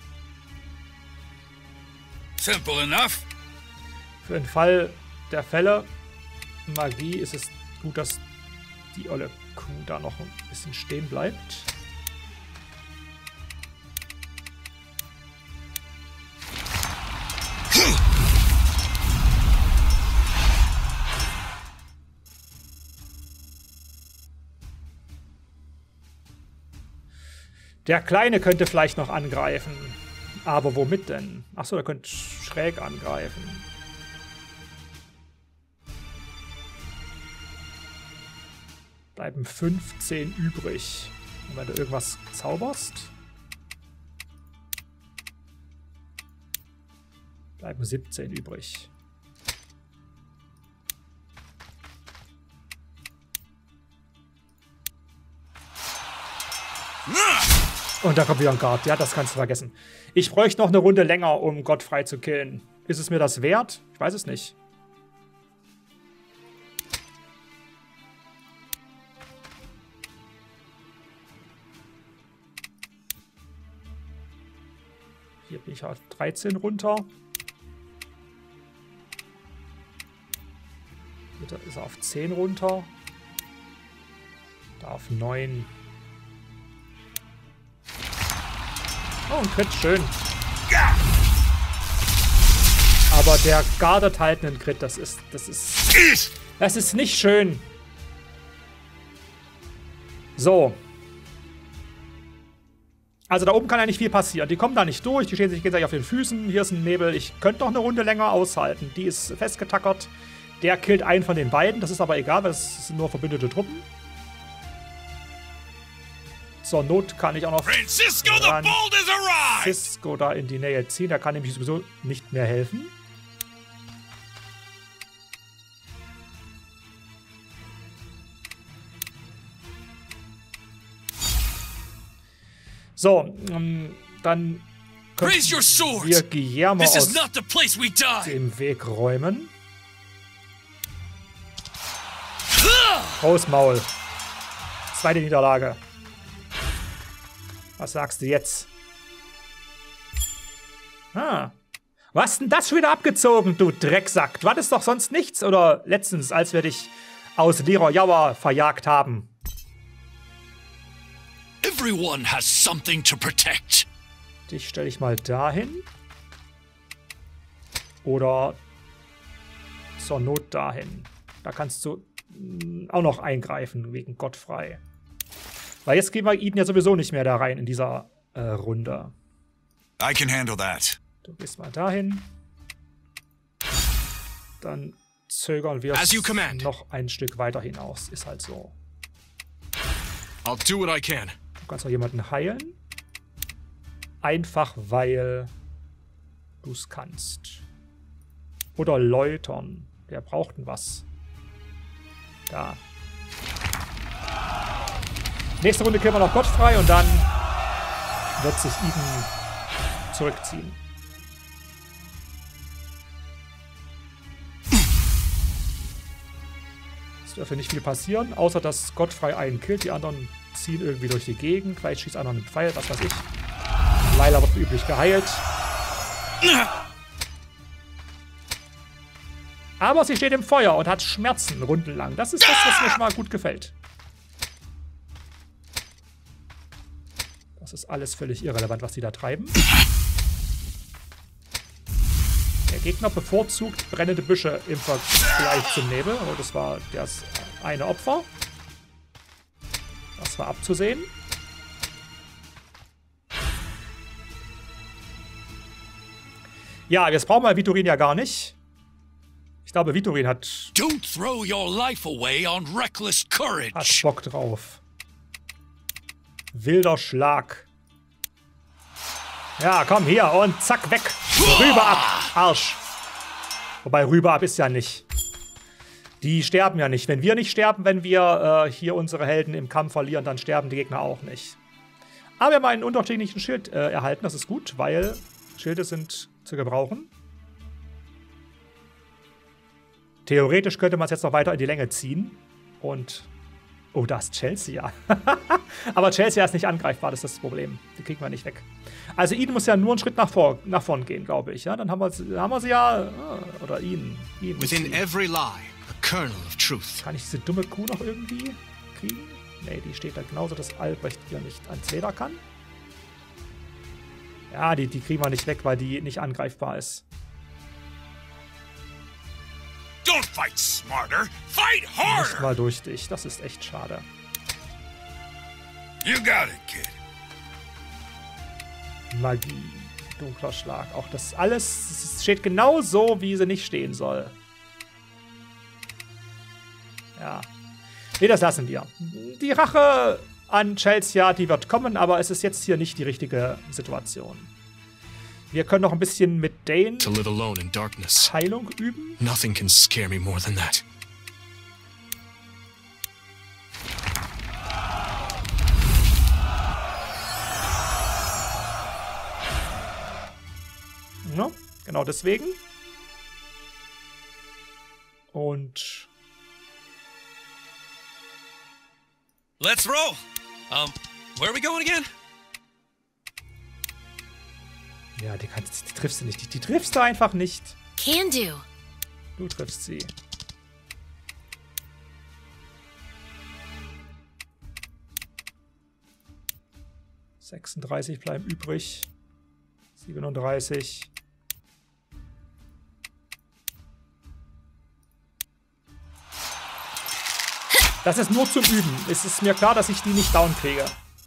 Simple enough. Für den Fall der Fälle Magie ist es gut, dass die olle Kuh da noch ein bisschen stehen bleibt. Der Kleine könnte vielleicht noch angreifen. Aber womit denn? Achso, der könnte schräg angreifen. Bleiben fünfzehn übrig. Und wenn du irgendwas zauberst, bleiben siebzehn übrig. Und da kommt wieder ein Guard. Ja, das kannst du vergessen. Ich bräuchte noch eine Runde länger, um Godfrey zu killen. Ist es mir das wert? Ich weiß es nicht. Hier bin ich auf dreizehn runter. Hier ist er auf zehn runter. Da auf neun. Oh, ein Crit, schön. Aber der guardet halt einen Crit. Das ist, das ist, das ist nicht schön. So. Also da oben kann ja nicht viel passieren. Die kommen da nicht durch. Die stehen sich gegenseitig auf den Füßen. Hier ist ein Nebel. Ich könnte noch eine Runde länger aushalten. Die ist festgetackert. Der killt einen von den beiden. Das ist aber egal, weil das sind nur verbündete Truppen. Zur Not kann ich auch noch Francisco, the Bold has arrived! Francisco da in die Nähe ziehen. Der kann nämlich sowieso nicht mehr helfen. So, dann können wir Guillermo aus dem Weg räumen. Groß Maul. Zweite Niederlage. Was sagst du jetzt? Ah. Was hast denn das schon wieder abgezogen, du Drecksack? Du hattest doch sonst nichts, oder letztens, als wir dich aus Lira Yawa verjagt haben. Everyone has something to protect. Dich stelle ich mal dahin. Oder zur Not dahin. Da kannst du mh, auch noch eingreifen, wegen Godfrey. Weil jetzt gehen wir Eden ja sowieso nicht mehr da rein in dieser äh, Runde. I can handle that. Du gehst mal dahin. Dann zögern wir noch ein Stück weiter hinaus. Ist halt so. I'll do what I can. Du kannst noch jemanden heilen. Einfach weil du es kannst. Oder läutern. Der braucht denn was. Da. Nächste Runde killen wir noch Godfrey und dann wird sich Eden zurückziehen. Es dürfte nicht viel passieren, außer dass Godfrey einen killt. Die anderen ziehen irgendwie durch die Gegend. Vielleicht schießt einer mit Pfeil, was weiß ich. Layla wird wie üblich geheilt. Aber sie steht im Feuer und hat Schmerzen rundenlang. Das ist das, was mir schon mal gut gefällt. Das ist alles völlig irrelevant, was die da treiben. Der Gegner bevorzugt brennende Büsche im Vergleich zum Nebel. Oh, das war das eine Opfer. Das war abzusehen. Ja, jetzt brauchen wir Vitorin ja gar nicht. Ich glaube, Vitorin hat, Don't throw your life away on reckless courage. hat Bock drauf. Wilder Schlag. Ja, komm, hier und zack, weg. Rüber ab, Arsch. Wobei, rüber ab ist ja nicht. Die sterben ja nicht. Wenn wir nicht sterben, wenn wir äh, hier unsere Helden im Kampf verlieren, dann sterben die Gegner auch nicht. Aber wir haben einen unterschiedlichen Schild äh, erhalten. Das ist gut, weil Schilde sind zu gebrauchen. Theoretisch könnte man es jetzt noch weiter in die Länge ziehen. Und... Oh, da ist Chelsea, ja. Aber Chelsea ist nicht angreifbar, das ist das Problem. Die kriegen wir nicht weg. Also Eden muss ja nur einen Schritt nach, vor, nach vorn gehen, glaube ich. Ja, dann haben wir, haben wir sie ja... Oder ihn. ihn Within every lie, a kernel of truth. Kann ich diese dumme Kuh noch irgendwie kriegen? Nee, die steht da genauso, dass Albrecht hier nicht ans Leder kann. Ja, die, die kriegen wir nicht weg, weil die nicht angreifbar ist. Don't fight smarter, fight harder! Nicht mal durch dich, das ist echt schade. You got it, kid. Magie, dunkler Schlag, auch das alles steht genau so, wie sie nicht stehen soll. Ja. Nee, das lassen wir. Die Rache an Chelsea, die wird kommen, aber es ist jetzt hier nicht die richtige Situation. Wir können noch ein bisschen mit Dane To live alone in darkness. Heilung üben. Nothing can scare me more than that. Ja, genau deswegen. Und Let's roll. Um, where are we going again? ja, die, kannst, die triffst du nicht. Die, die triffst du einfach nicht. Can do. Du triffst sie. sechsunddreißig bleiben übrig. siebenunddreißig. Das ist nur zum Üben. Es ist mir klar, dass ich die nicht down kriege.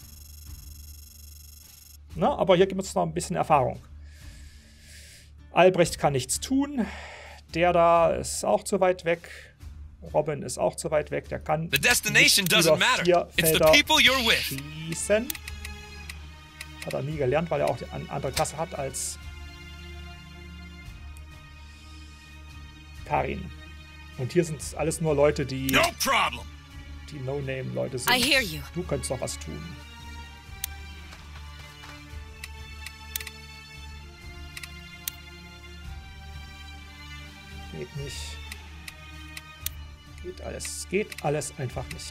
Na, aber hier gibt es noch ein bisschen Erfahrung. Albrecht kann nichts tun. Der da ist auch zu weit weg. Robin ist auch zu weit weg. Der kann The destination nicht doesn't über matter. vier It's the Felder people you're with. schießen. Hat er nie gelernt, weil er auch eine andere Klasse hat als Karin. Und hier sind alles nur Leute, die No problem. die No-Name-Leute sind. I hear you. Du könntest doch was tun. Geht nicht. Geht alles. Geht alles einfach nicht.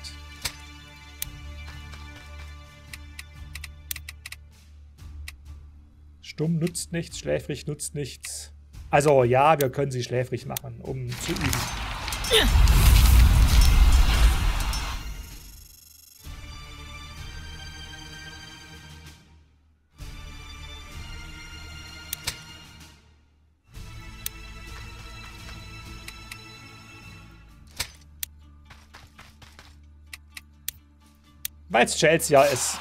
Stumm nutzt nichts, schläfrig nutzt nichts. Also ja, wir können sie schläfrig machen, um zu üben. Weil es Chelsea ist.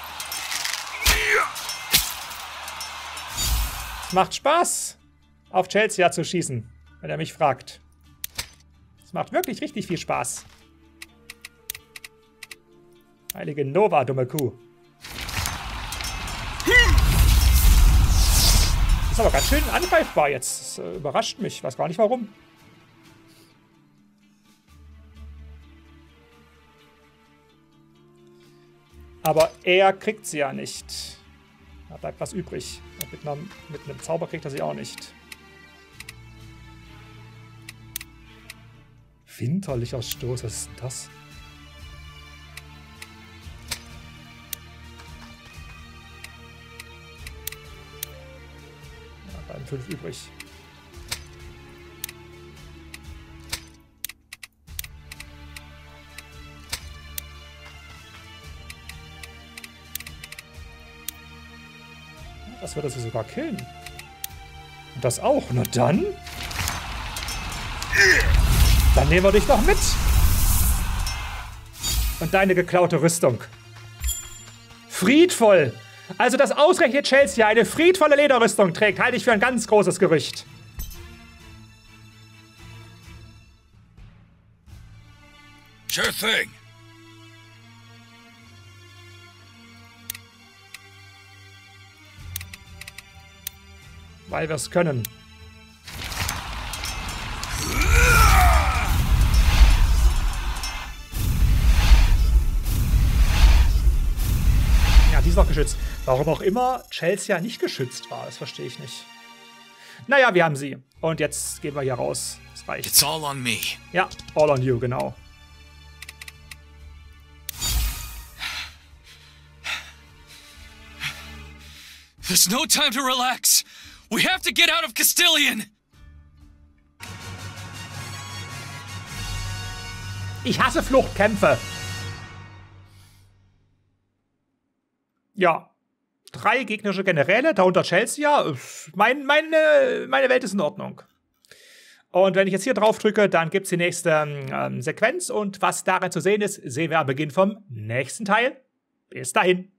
Es macht Spaß, auf Chelsea zu schießen, wenn er mich fragt. Es macht wirklich richtig viel Spaß. Heilige Nova, dumme Kuh. Ist aber ganz schön angreifbar jetzt. Das äh, überrascht mich. Ich weiß gar nicht warum. Aber er kriegt sie ja nicht. Da bleibt was übrig. Mit, einer, mit einem Zauber kriegt er sie auch nicht. Winterlicher Stoß, was ist denn das? Ja, bleiben fünf übrig. Das wird er sie sogar killen. Und das auch. Na dann. Dann nehmen wir dich doch mit. Und deine geklaute Rüstung. Friedvoll. Also, dass ausgerechnet Chelsea eine friedvolle Lederrüstung trägt, halte ich für ein ganz großes Gerücht. Sure thing. Weil wir es können. Ja, die ist noch geschützt. Warum auch immer Chelsea nicht geschützt war, das verstehe ich nicht. Naja, wir haben sie. Und jetzt gehen wir hier raus. Das reicht. It's all on me. Ja, all on you, genau. There's no time to relax. We have to get out of Castilian. Ich hasse Fluchtkämpfe. Ja. Drei gegnerische Generäle, darunter Chelsea. Mein, meine, meine Welt ist in Ordnung. Und wenn ich jetzt hier drauf drücke, dann gibt es die nächste ähm, Sequenz. Und was darin zu sehen ist, sehen wir am Beginn vom nächsten Teil. Bis dahin.